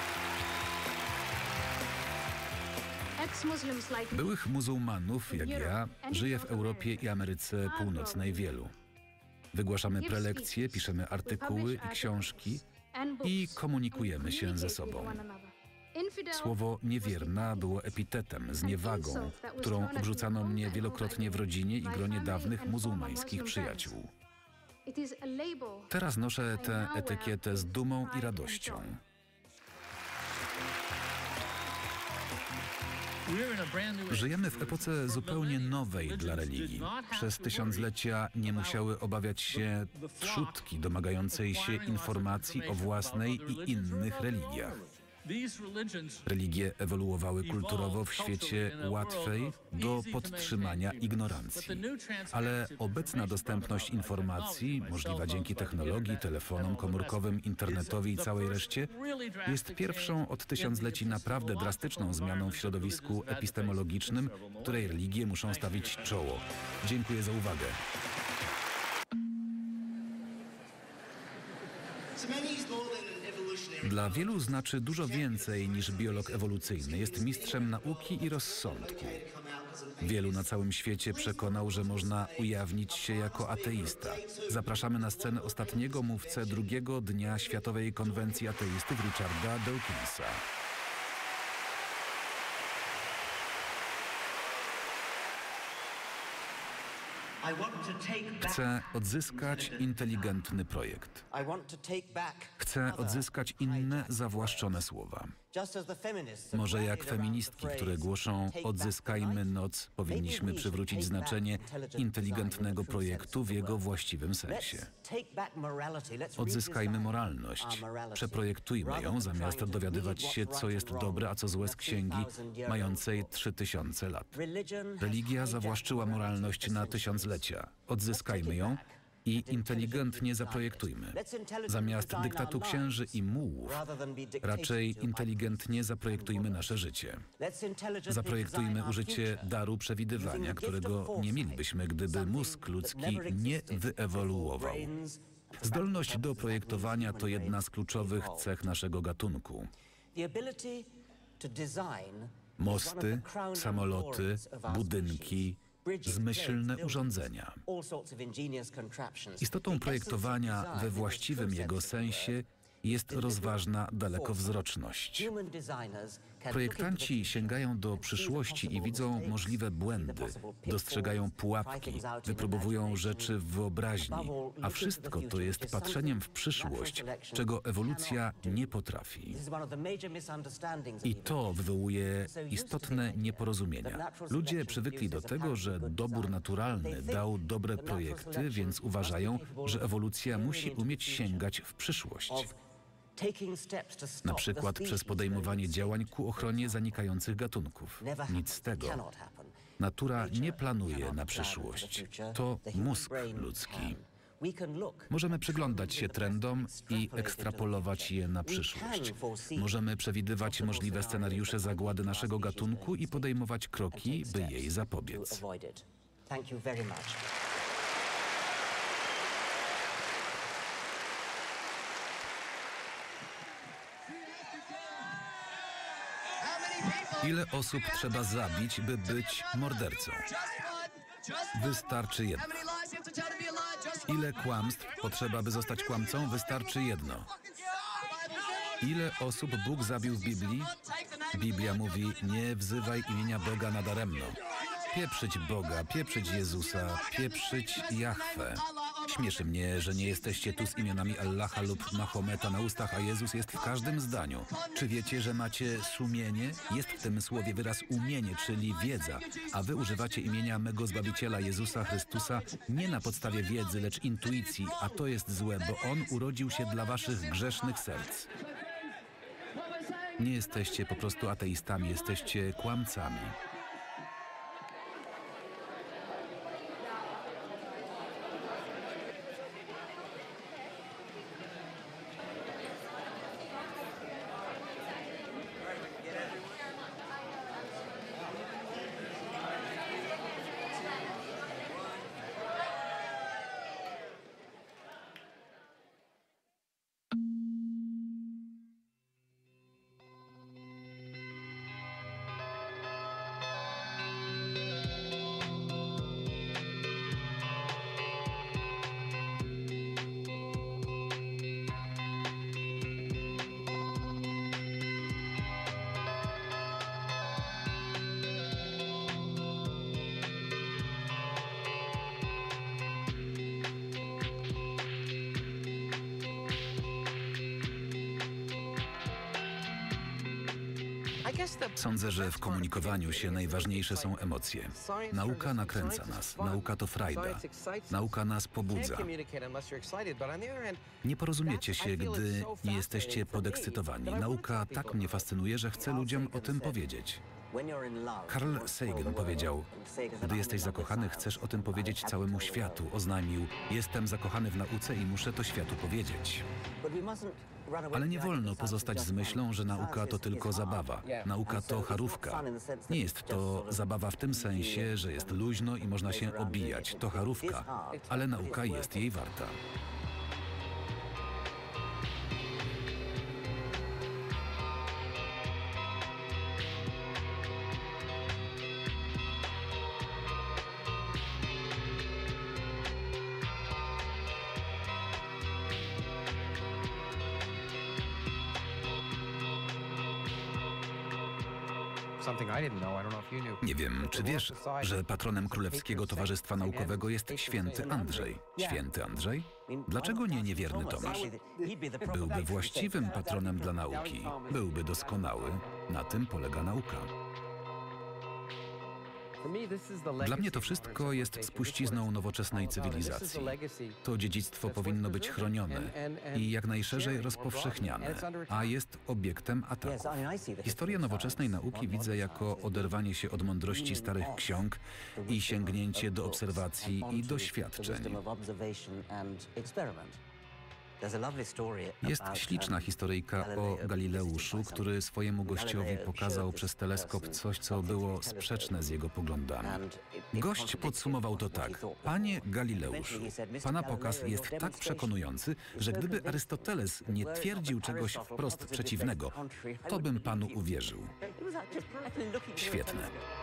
Byłych muzułmanów, jak ja, żyje w Europie i Ameryce Północnej wielu. Wygłaszamy prelekcje, piszemy artykuły i książki i komunikujemy się ze sobą. Słowo niewierna było epitetem, zniewagą, którą obrzucano mnie wielokrotnie w rodzinie i gronie dawnych muzułmańskich przyjaciół. Teraz noszę tę etykietę z dumą i radością. Żyjemy w epoce zupełnie nowej dla religii. Przez tysiąclecia nie musiały obawiać się trzódki domagającej się informacji o własnej i innych religiach. Religie ewoluowały kulturowo w świecie łatwej do podtrzymania ignorancji. Ale obecna dostępność informacji, możliwa dzięki technologii, telefonom komórkowym, internetowi i całej reszcie, jest pierwszą od tysiącleci naprawdę drastyczną zmianą w środowisku epistemologicznym, której religie muszą stawić czoło. Dziękuję za uwagę. Dla wielu znaczy dużo więcej niż biolog ewolucyjny. Jest mistrzem nauki i rozsądku. Wielu na całym świecie przekonał, że można ujawnić się jako ateista. Zapraszamy na scenę ostatniego mówcę drugiego dnia Światowej Konwencji Ateistów, Richarda Dawkinsa. Chcę odzyskać inteligentny projekt. Chcę odzyskać inne zawłaszczone słowa. Może jak feministki, które głoszą odzyskajmy noc, powinniśmy przywrócić znaczenie inteligentnego projektu w jego właściwym sensie. Odzyskajmy moralność. Przeprojektujmy ją, zamiast dowiadywać się, co jest dobre, a co złe z księgi mającej trzy tysiące lat. Religia zawłaszczyła moralność na tysiąclecia. Odzyskajmy ją i inteligentnie zaprojektujmy. Zamiast dyktatu księży i mułów, raczej inteligentnie zaprojektujmy nasze życie. Zaprojektujmy użycie daru przewidywania, którego nie mielibyśmy, gdyby mózg ludzki nie wyewoluował. Zdolność do projektowania to jedna z kluczowych cech naszego gatunku. Mosty, samoloty, budynki, zmyślne urządzenia. Istotą projektowania we właściwym jego sensie jest rozważna dalekowzroczność. Projektanci sięgają do przyszłości i widzą możliwe błędy, dostrzegają pułapki, wypróbowują rzeczy w wyobraźni, a wszystko to jest patrzeniem w przyszłość, czego ewolucja nie potrafi. I to wywołuje istotne nieporozumienia. Ludzie przywykli do tego, że dobór naturalny dał dobre projekty, więc uważają, że ewolucja musi umieć sięgać w przyszłość. Na przykład przez podejmowanie działań ku ochronie zanikających gatunków. Nic z tego. Natura nie planuje na przyszłość. To mózg ludzki. Możemy przyglądać się trendom i ekstrapolować je na przyszłość. Możemy przewidywać możliwe scenariusze zagłady naszego gatunku i podejmować kroki, by jej zapobiec. Ile osób trzeba zabić, by być mordercą? Wystarczy jedno. Ile kłamstw potrzeba, by zostać kłamcą? Wystarczy jedno. Ile osób Bóg zabił w Biblii? Biblia mówi, nie wzywaj imienia Boga nadaremno. Pieprzyć Boga, pieprzyć Jezusa, pieprzyć Jahwe. Śmieszy mnie, że nie jesteście tu z imionami Allaha lub Mahometa na ustach, a Jezus jest w każdym zdaniu. Czy wiecie, że macie sumienie? Jest w tym słowie wyraz umienie, czyli wiedza, a wy używacie imienia mego Zbawiciela Jezusa Chrystusa nie na podstawie wiedzy, lecz intuicji, a to jest złe, bo On urodził się dla waszych grzesznych serc. Nie jesteście po prostu ateistami, jesteście kłamcami. Sądzę, że w komunikowaniu się najważniejsze są emocje. Nauka nakręca nas, nauka to frajda, nauka nas pobudza. Nie porozumiecie się, gdy nie jesteście podekscytowani. Nauka tak mnie fascynuje, że chcę ludziom o tym powiedzieć. Carl Sagan powiedział, gdy jesteś zakochany, chcesz o tym powiedzieć całemu światu. Oznajmił, jestem zakochany w nauce i muszę to światu powiedzieć. Ale nie wolno pozostać z myślą, że nauka to tylko zabawa. Nauka to charówka. Nie jest to zabawa w tym sensie, że jest luźno i można się obijać. To charówka, ale nauka jest jej warta. Nie wiem, czy wiesz, że patronem Królewskiego Towarzystwa Naukowego jest święty Andrzej. Święty Andrzej? Dlaczego nie niewierny Tomasz? Byłby właściwym patronem dla nauki. Byłby doskonały. Na tym polega nauka. Dla mnie to wszystko jest spuścizną nowoczesnej cywilizacji. To dziedzictwo powinno być chronione i jak najszerzej rozpowszechniane, a jest obiektem ataków. Historię nowoczesnej nauki widzę jako oderwanie się od mądrości starych ksiąg i sięgnięcie do obserwacji i doświadczeń. Jest śliczna historyjka o Galileuszu, który swojemu gościowi pokazał przez teleskop coś, co było sprzeczne z jego poglądami. Gość podsumował to tak. Panie Galileuszu, pana pokaz jest tak przekonujący, że gdyby Arystoteles nie twierdził czegoś wprost przeciwnego, to bym panu uwierzył. Świetne.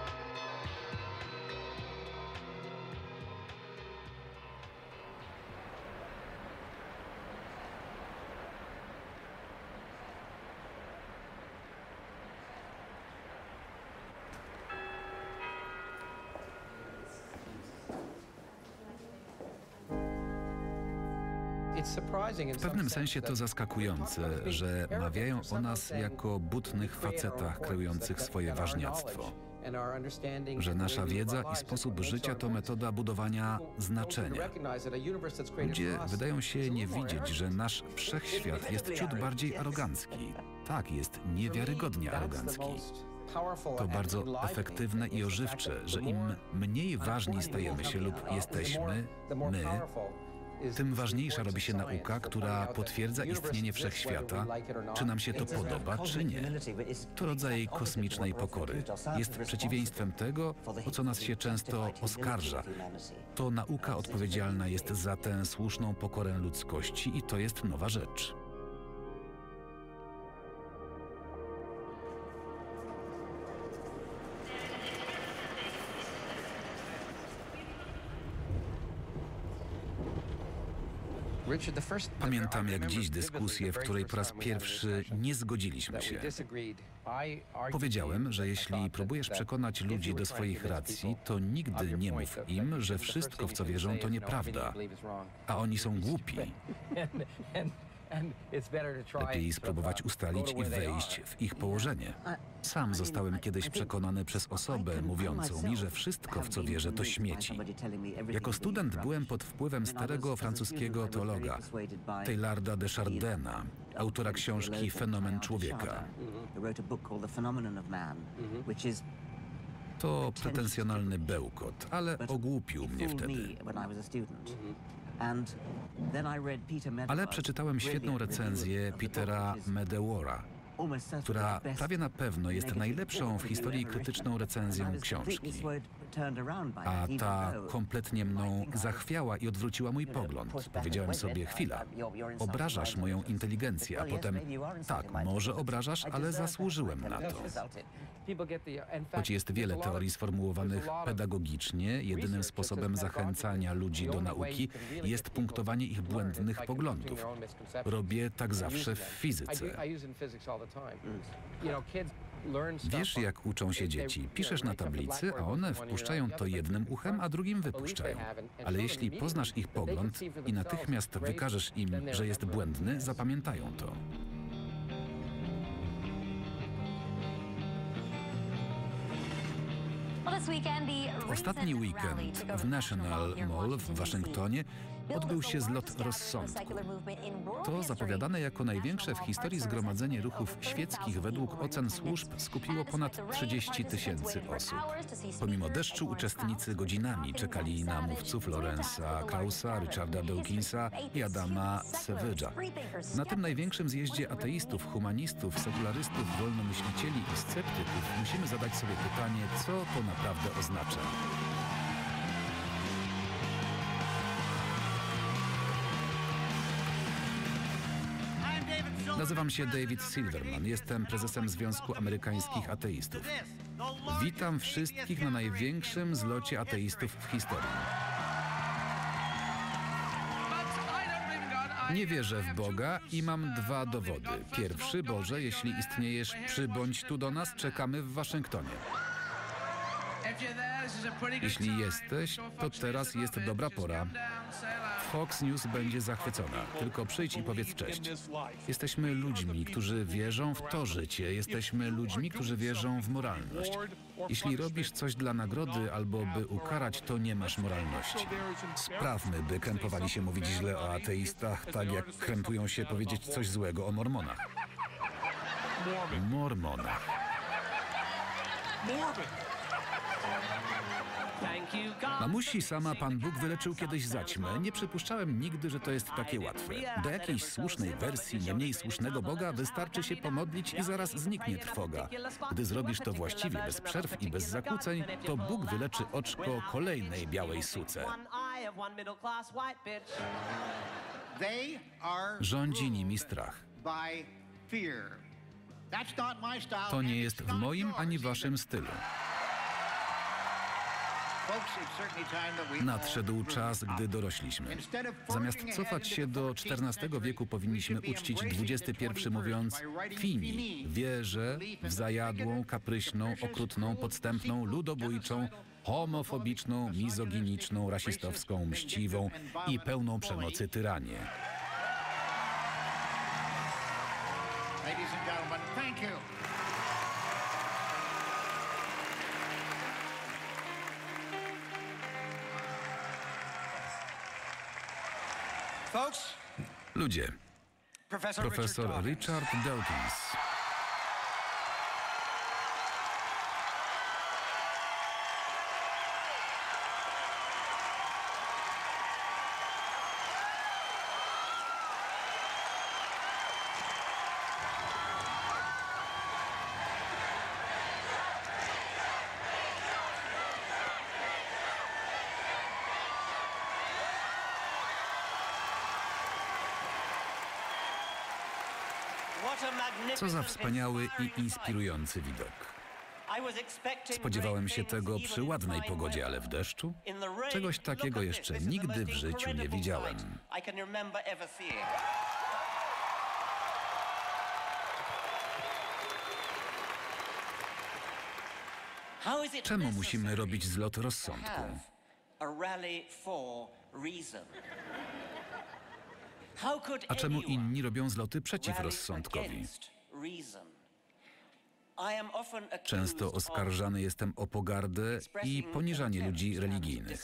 W pewnym sensie to zaskakujące, że mawiają o nas jako butnych facetach kreujących swoje ważniactwo. Że nasza wiedza i sposób życia to metoda budowania znaczenia. Ludzie wydają się nie widzieć, że nasz wszechświat jest ciut bardziej arogancki. Tak, jest niewiarygodnie arogancki. To bardzo efektywne i ożywcze, że im mniej ważni stajemy się lub jesteśmy, my, tym ważniejsza robi się nauka, która potwierdza istnienie wszechświata, czy nam się to podoba, czy nie. To rodzaj kosmicznej pokory. Jest przeciwieństwem tego, o co nas się często oskarża. To nauka odpowiedzialna jest za tę słuszną pokorę ludzkości i to jest nowa rzecz. Pamiętam jak dziś dyskusję, w której po raz pierwszy nie zgodziliśmy się. Powiedziałem, że jeśli próbujesz przekonać ludzi do swoich racji, to nigdy nie mów im, że wszystko, w co wierzą, to nieprawda, a oni są głupi. Lepiej spróbować ustalić i wejść w ich położenie. Sam zostałem kiedyś przekonany przez osobę mówiącą mi, że wszystko, w co wierzę, to śmieci. Jako student byłem pod wpływem starego francuskiego teologa, Teilharda de Chardina, autora książki Fenomen człowieka. To pretensjonalny bełkot, ale ogłupił mnie wtedy. Ale przeczytałem świetną recenzję Petera Medawara, która prawie na pewno jest najlepszą w historii krytyczną recenzją książki. A ta kompletnie mną zachwiała i odwróciła mój pogląd. Powiedziałem sobie, chwila, obrażasz moją inteligencję, a potem, tak, może obrażasz, ale zasłużyłem na to. Choć jest wiele teorii sformułowanych pedagogicznie, jedynym sposobem zachęcania ludzi do nauki jest punktowanie ich błędnych poglądów. Robię tak zawsze w fizyce. Wiesz, jak uczą się dzieci. Piszesz na tablicy, a one wpuszczają to jednym uchem, a drugim wypuszczają. Ale jeśli poznasz ich pogląd i natychmiast wykażesz im, że jest błędny, zapamiętają to. W ostatni weekend w National Mall w Waszyngtonie odbył się zlot rozsądku. To zapowiadane jako największe w historii zgromadzenie ruchów świeckich według ocen służb skupiło ponad trzydzieści tysięcy osób. Pomimo deszczu uczestnicy godzinami czekali na mówców Lawrence'a Kraussa, Richarda Dawkinsa i Adama Savage'a. Na tym największym zjeździe ateistów, humanistów, sekularystów, wolnomyślicieli i sceptyków musimy zadać sobie pytanie, co to naprawdę oznacza. Nazywam się David Silverman, jestem prezesem Związku Amerykańskich Ateistów. Witam wszystkich na największym zlocie ateistów w historii. Nie wierzę w Boga i mam dwa dowody. Pierwszy, Boże, jeśli istniejesz, przybądź tu do nas, czekamy w Waszyngtonie. Jeśli jesteś, to teraz jest dobra pora. Fox News będzie zachwycona. Tylko przyjdź i powiedz cześć. Jesteśmy ludźmi, którzy wierzą w to życie. Jesteśmy ludźmi, którzy wierzą w moralność. Jeśli robisz coś dla nagrody albo by ukarać, to nie masz moralności. Sprawmy, by krępowali się mówić źle o ateistach, tak jak krępują się powiedzieć coś złego o mormonach. Mormonach. Mamusi, sama Pan Bóg wyleczył kiedyś zaćmę. Nie przypuszczałem nigdy, że to jest takie łatwe. Do jakiejś słusznej wersji nie mniej słusznego Boga wystarczy się pomodlić i zaraz zniknie trwoga. Gdy zrobisz to właściwie, bez przerw i bez zakłóceń, to Bóg wyleczy oczko kolejnej białej suce. Rządzi nimi strach. To nie jest w moim ani waszym stylu. Nadszedł czas, gdy dorośliśmy. Zamiast cofać się do czternastego wieku, powinniśmy uczcić dwudziesty pierwszy, mówiąc fini, wierzę w zajadłą, kapryśną, okrutną, podstępną, ludobójczą, homofobiczną, mizoginiczną, rasistowską, mściwą i pełną przemocy tyranię. Ludzie, profesor Richard Dawkins. Co za wspaniały i inspirujący widok. Spodziewałem się tego przy ładnej pogodzie, ale w deszczu? Czegoś takiego jeszcze nigdy w życiu nie widziałem. Czemu musimy robić zlot rozsądku? A czemu inni robią zloty przeciw rozsądkowi? Często oskarżany jestem o pogardę i poniżanie ludzi religijnych.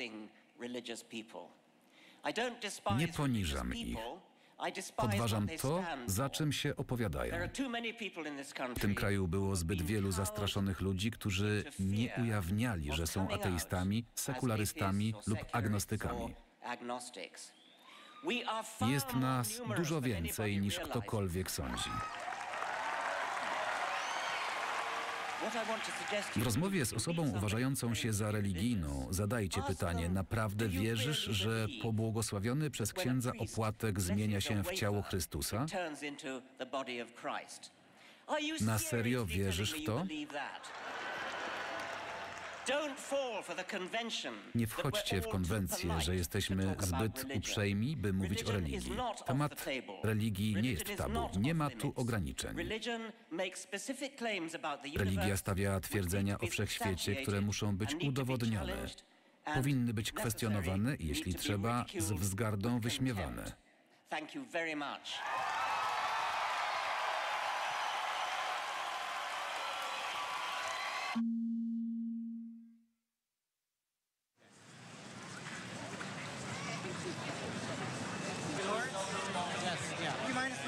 Nie poniżam ich. Podważam to, za czym się opowiadają. W tym kraju było zbyt wielu zastraszonych ludzi, którzy nie ujawniali, że są ateistami, sekularystami lub agnostykami. Jest nas dużo więcej, niż ktokolwiek sądzi. W rozmowie z osobą uważającą się za religijną zadajcie pytanie, naprawdę wierzysz, że pobłogosławiony przez księdza opłatek zmienia się w ciało Chrystusa? Na serio wierzysz w to? Nie wchodźcie w konwencję, że jesteśmy zbyt uprzejmi, by mówić o religii. Temat religii nie jest tabu, nie ma tu ograniczeń. Religia stawia twierdzenia o wszechświecie, które muszą być udowodnione. Powinny być kwestionowane i, jeśli trzeba, z wzgardą wyśmiewane.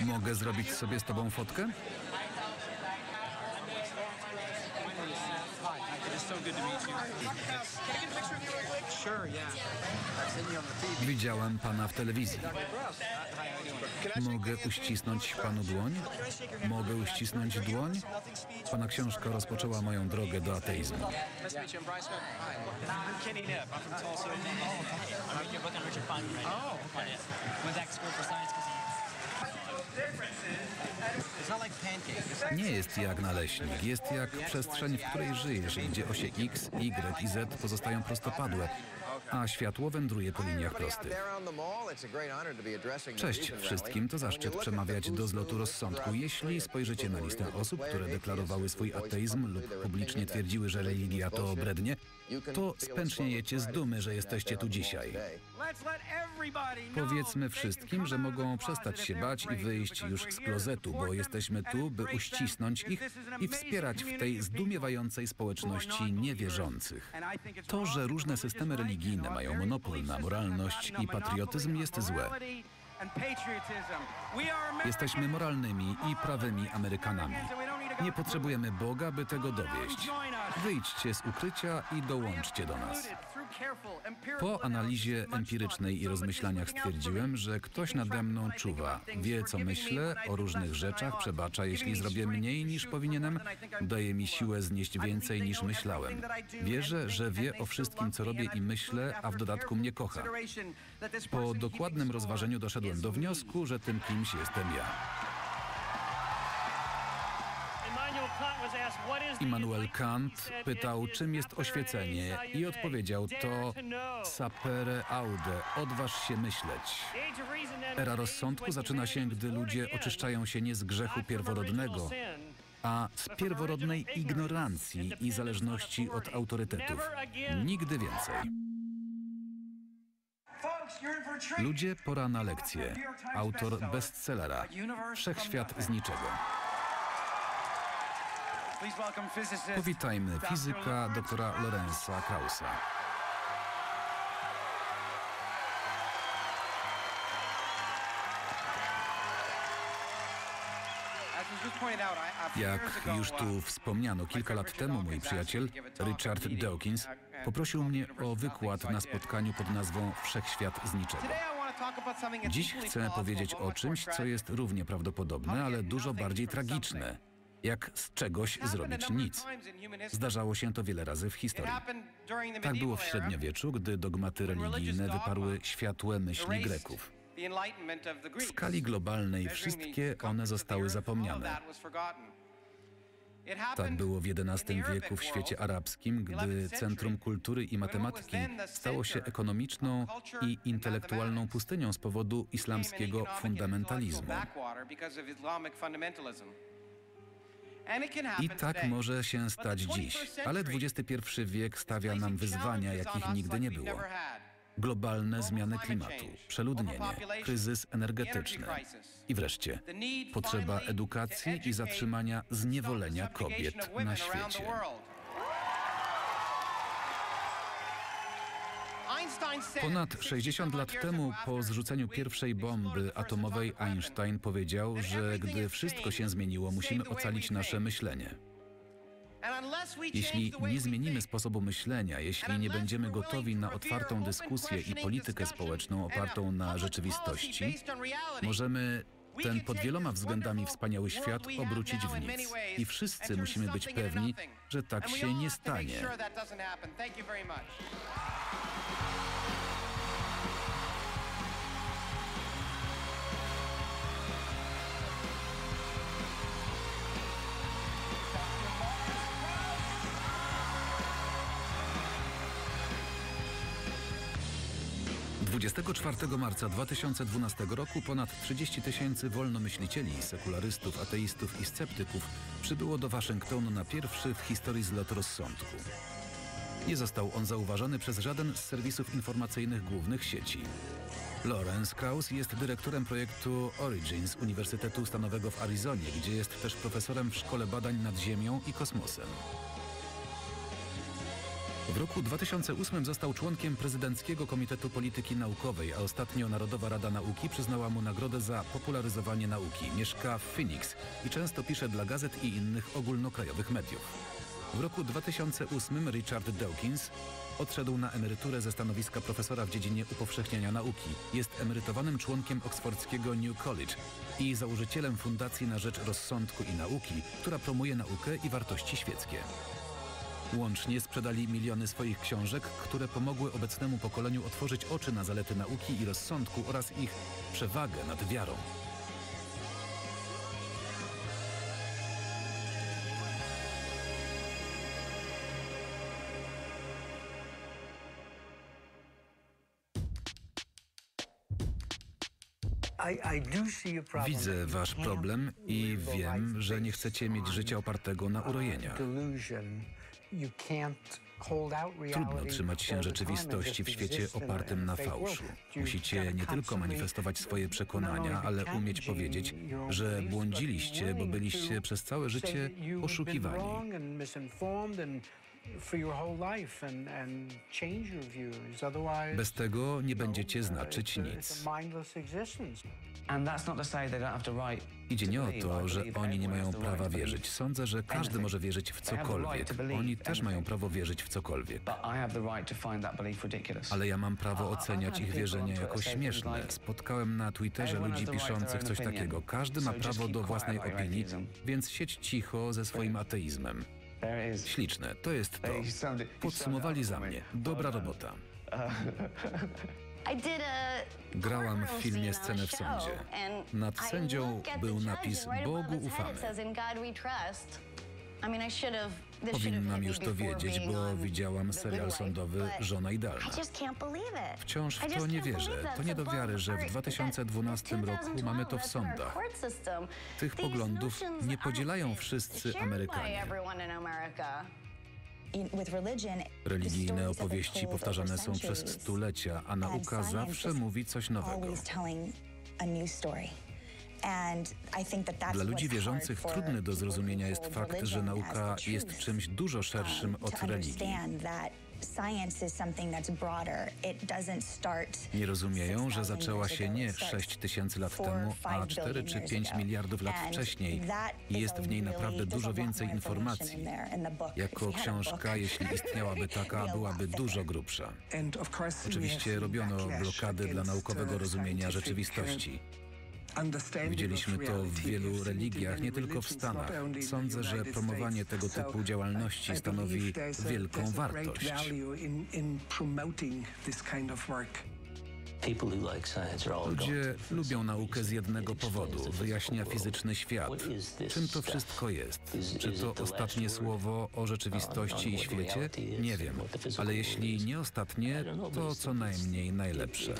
Mogę zrobić sobie z tobą fotkę? Widziałem pana w telewizji. Mogę uścisnąć panu dłoń? Mogę uścisnąć dłoń? Pana książka rozpoczęła moją drogę do ateizmu. Nie jest jak naleśnik, jest jak przestrzeń, w której żyjesz, gdzie osie X, Y i Z pozostają prostopadłe, a światło wędruje po liniach prostych. Cześć wszystkim, to zaszczyt przemawiać do zlotu rozsądku. Jeśli spojrzycie na listę osób, które deklarowały swój ateizm lub publicznie twierdziły, że religia to brednie, to spęczniejecie z dumy, że jesteście tu dzisiaj. Powiedzmy wszystkim, że mogą przestać się bać i wyjść już z klozetu, bo jesteśmy tu, by uścisnąć ich i wspierać w tej zdumiewającej społeczności niewierzących. To, że różne systemy religijne mają monopol na moralność i patriotyzm, jest złe. Jesteśmy moralnymi i prawymi Amerykanami. Nie potrzebujemy Boga, by tego dowieść. Wyjdźcie z ukrycia i dołączcie do nas. Po analizie empirycznej i rozmyślaniach stwierdziłem, że ktoś nade mną czuwa, wie co myślę o różnych rzeczach, przebacza, jeśli zrobię mniej niż powinienem, daje mi siłę znieść więcej niż myślałem. Wierzę, że wie o wszystkim, co robię i myślę, a w dodatku mnie kocha. Po dokładnym rozważeniu doszedłem do wniosku, że tym kimś jestem ja. Immanuel Kant pytał, czym jest oświecenie, i odpowiedział: to sapere aude, odważ się myśleć. Era rozsądku zaczyna się, gdy ludzie oczyszczają się nie z grzechu pierworodnego, a z pierworodnej ignorancji i zależności od autorytetów. Nigdy więcej. Ludzie, pora na lekcję. Autor bestsellera Wszechświat z niczego. Powitajmy fizyka doktora Lorenza Kraussa. Jak już tu wspomniano, kilka lat temu mój przyjaciel Richard Dawkins poprosił mnie o wykład na spotkaniu pod nazwą Wszechświat z niczego. Dziś chcę powiedzieć o czymś, co jest równie prawdopodobne, ale dużo bardziej tragiczne. Jak z czegoś zrobić nic. Zdarzało się to wiele razy w historii. Tak było w średniowieczu, gdy dogmaty religijne wyparły światłe myśli Greków. W skali globalnej wszystkie one zostały zapomniane. Tak było w jedenastym wieku w świecie arabskim, gdy centrum kultury i matematyki stało się ekonomiczną i intelektualną pustynią z powodu islamskiego fundamentalizmu. I tak może się stać dziś, ale dwudziesty pierwszy wiek stawia nam wyzwania, jakich nigdy nie było. Globalne zmiany klimatu, przeludnienie, kryzys energetyczny i wreszcie potrzeba edukacji i zatrzymania zniewolenia kobiet na świecie. Ponad sześćdziesiąt lat temu, po zrzuceniu pierwszej bomby atomowej, Einstein powiedział, że gdy wszystko się zmieniło, musimy ocalić nasze myślenie. Jeśli nie zmienimy sposobu myślenia, jeśli nie będziemy gotowi na otwartą dyskusję i politykę społeczną opartą na rzeczywistości, możemy ten pod wieloma względami wspaniały świat obrócić w nic. I wszyscy musimy być pewni, że tak się nie stanie. dwudziestego czwartego marca dwa tysiące dwunastego roku ponad trzydzieści tysięcy wolnomyślicieli, sekularystów, ateistów i sceptyków przybyło do Waszyngtonu na pierwszy w historii zlot rozsądku. Nie został on zauważony przez żaden z serwisów informacyjnych głównych sieci. Lorenz Krauss jest dyrektorem projektu Origins Uniwersytetu Stanowego w Arizonie, gdzie jest też profesorem w Szkole Badań nad Ziemią i Kosmosem. W roku dwa tysiące ósmym został członkiem Prezydenckiego Komitetu Polityki Naukowej, a ostatnio Narodowa Rada Nauki przyznała mu nagrodę za popularyzowanie nauki. Mieszka w Phoenix i często pisze dla gazet i innych ogólnokrajowych mediów. W roku dwa tysiące ósmym Richard Dawkins odszedł na emeryturę ze stanowiska profesora w dziedzinie upowszechniania nauki. Jest emerytowanym członkiem oksfordzkiego New College i założycielem Fundacji na Rzecz Rozsądku i Nauki, która promuje naukę i wartości świeckie. Łącznie sprzedali miliony swoich książek, które pomogły obecnemu pokoleniu otworzyć oczy na zalety nauki i rozsądku oraz ich przewagę nad wiarą. Widzę wasz problem i wiem, że nie chcecie mieć życia opartego na urojeniach. Trudno trzymać się rzeczywistości w świecie opartym na fałszu. Musicie nie tylko manifestować swoje przekonania, ale umieć powiedzieć, że błądziliście, bo byliście przez całe życie oszukiwani. Bez tego nie będziecie znaczyć nic. Idzie nie o to, że oni nie mają prawa wierzyć. Sądzę, że każdy może wierzyć w cokolwiek. Oni też mają prawo wierzyć w cokolwiek. Ale ja mam prawo oceniać ich wierzenia jako śmieszne. Spotkałem na Twitterze ludzi piszących coś takiego. Każdy ma prawo do własnej opinii, więc siedź cicho ze swoim ateizmem. Śliczne, to jest to. Podsumowali za mnie. Dobra robota. Grałam w filmie Scenę w sądzie. Nad sędzią był napis Bogu ufamy. Powinnam już to wiedzieć, bo widziałam serial sądowy Żona idealna. Wciąż w to nie wierzę. To nie do wiary, że w dwa tysiące dwunastym roku mamy to w sądach. Tych poglądów nie podzielają wszyscy Amerykanie. Religijne opowieści powtarzane są przez stulecia, a nauka zawsze mówi coś nowego. Dla ludzi wierzących trudny do zrozumienia jest fakt, że nauka jest czymś dużo szerszym od religii. Nie rozumieją, że zaczęła się nie sześć tysięcy lat temu, a cztery czy pięć miliardów lat wcześniej i jest w niej naprawdę dużo więcej informacji. Jako książka, jeśli istniałaby taka, byłaby dużo grubsza. Oczywiście robiono blokady dla naukowego rozumienia rzeczywistości. Widzieliśmy to w wielu religiach, nie tylko w Stanach. Sądzę, że promowanie tego typu działalności stanowi wielką wartość. Ludzie lubią naukę z jednego powodu. Wyjaśnia fizyczny świat. Czym to wszystko jest? Czy to ostatnie słowo o rzeczywistości i świecie? Nie wiem. Ale jeśli nie ostatnie, to co najmniej najlepsze.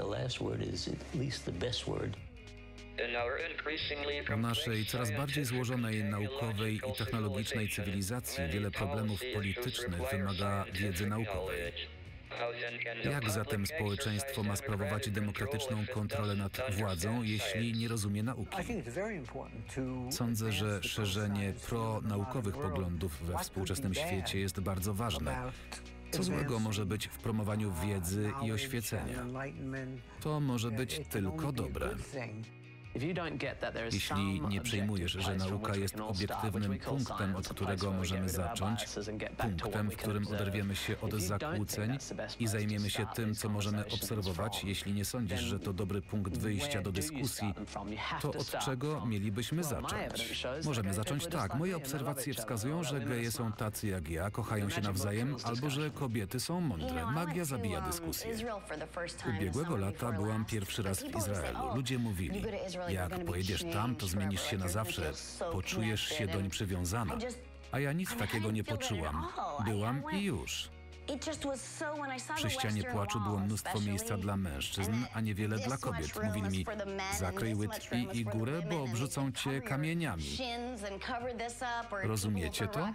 W naszej coraz bardziej złożonej naukowej i technologicznej cywilizacji wiele problemów politycznych wymaga wiedzy naukowej. Jak zatem społeczeństwo ma sprawować demokratyczną kontrolę nad władzą, jeśli nie rozumie nauki? Sądzę, że szerzenie pronaukowych poglądów we współczesnym świecie jest bardzo ważne. Co złego może być w promowaniu wiedzy i oświecenia? To może być tylko dobre. Jeśli nie przyjmujesz, że nauka jest obiektywnym punktem, od którego możemy zacząć, punktem, w którym oderwiemy się od zakłóceń i zajmiemy się tym, co możemy obserwować, jeśli nie sądzisz, że to dobry punkt wyjścia do dyskusji, to od czego mielibyśmy zacząć? Możemy zacząć tak. Moje obserwacje wskazują, że geje są tacy jak ja, kochają się nawzajem, albo że kobiety są mądre. Magia zabija dyskusję. Ubiegłego lata byłam pierwszy raz w Izraelu. Ludzie mówili: jak pojedziesz tam, to zmienisz się na zawsze, poczujesz się doń przywiązana. A ja nic takiego nie poczułam. Byłam i już. Przy ścianie płaczu było mnóstwo miejsca dla mężczyzn, a niewiele dla kobiet. Mówili mi: zakryj łydki i górę, bo obrzucą cię kamieniami. Rozumiecie to?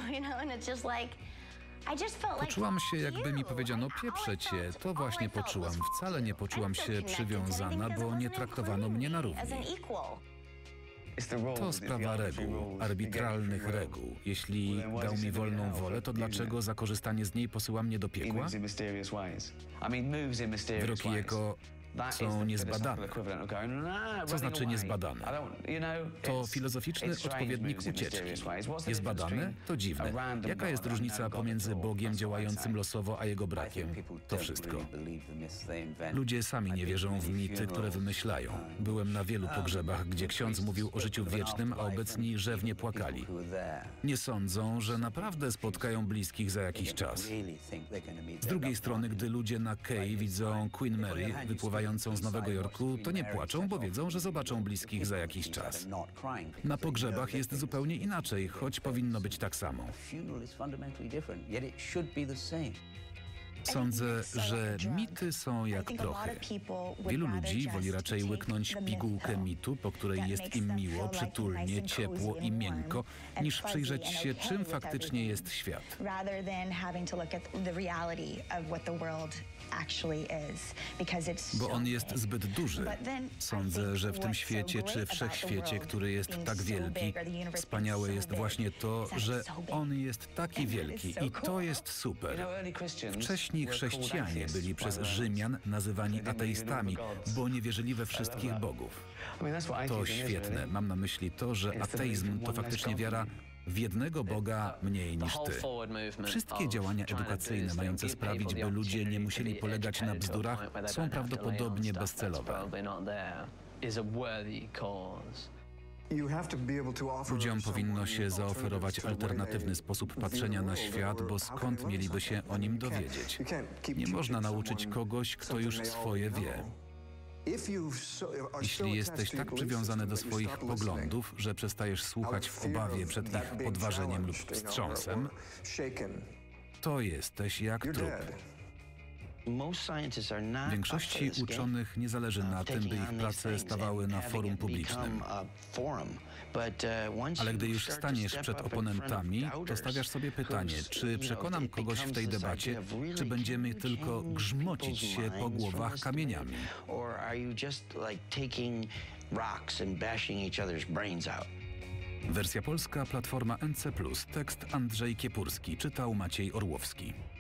Poczułam się, jakby mi powiedziano: pieprzę cię. To właśnie poczułam. Wcale nie poczułam się przywiązana, bo nie traktowano mnie na równi. To sprawa reguł, arbitralnych reguł. Jeśli dał mi wolną wolę, to dlaczego za korzystanie z niej posyła mnie do piekła? Wyroki jego są niezbadane. Co znaczy niezbadane? To filozoficzny odpowiednik ucieczki. Niezbadane? To dziwne. Jaka jest różnica pomiędzy Bogiem działającym losowo, a jego brakiem? To wszystko. Ludzie sami nie wierzą w mity, które wymyślają. Byłem na wielu pogrzebach, gdzie ksiądz mówił o życiu wiecznym, a obecni rzewnie płakali. Nie sądzą, że naprawdę spotkają bliskich za jakiś czas. Z drugiej strony, gdy ludzie na Key widzą Queen Mary wypływającą z Nowego Jorku, to nie płaczą, bo wiedzą, że zobaczą bliskich za jakiś czas. Na pogrzebach jest zupełnie inaczej, choć powinno być tak samo. Sądzę, że mity są jak prochy. Wielu ludzi woli raczej łyknąć pigułkę mitu, po której jest im miło, przytulnie, ciepło i miękko, niż przyjrzeć się, czym faktycznie jest świat. Bo on jest zbyt duży. Sądzę, że w tym świecie czy wszechświecie, który jest tak wielki, wspaniałe jest właśnie to, że on jest taki wielki i to jest super. Wcześniej chrześcijanie byli przez Rzymian nazywani ateistami, bo nie wierzyli we wszystkich bogów. To świetne. Mam na myśli to, że ateizm to faktycznie wiara w jednego Boga mniej niż ty. Wszystkie działania edukacyjne mające sprawić, by ludzie nie musieli polegać na bzdurach, są prawdopodobnie bezcelowe. Ludziom powinno się zaoferować alternatywny sposób patrzenia na świat, bo skąd mieliby się o nim dowiedzieć? Nie można nauczyć kogoś, kto już swoje wie. Jeśli jesteś tak przywiązany do swoich poglądów, że przestajesz słuchać w obawie przed ich podważeniem lub wstrząsem, to jesteś jak trup. Większości uczonych nie zależy na tym, by ich prace stawały na forum publicznym. Ale gdy już staniesz przed oponentami, to stawiasz sobie pytanie, czy przekonam kogoś w tej debacie, czy będziemy tylko grzmocić się po głowach kamieniami. Wersja polska, platforma N C plus, tekst Andrzej Kiepurski, czytał Maciej Orłowski.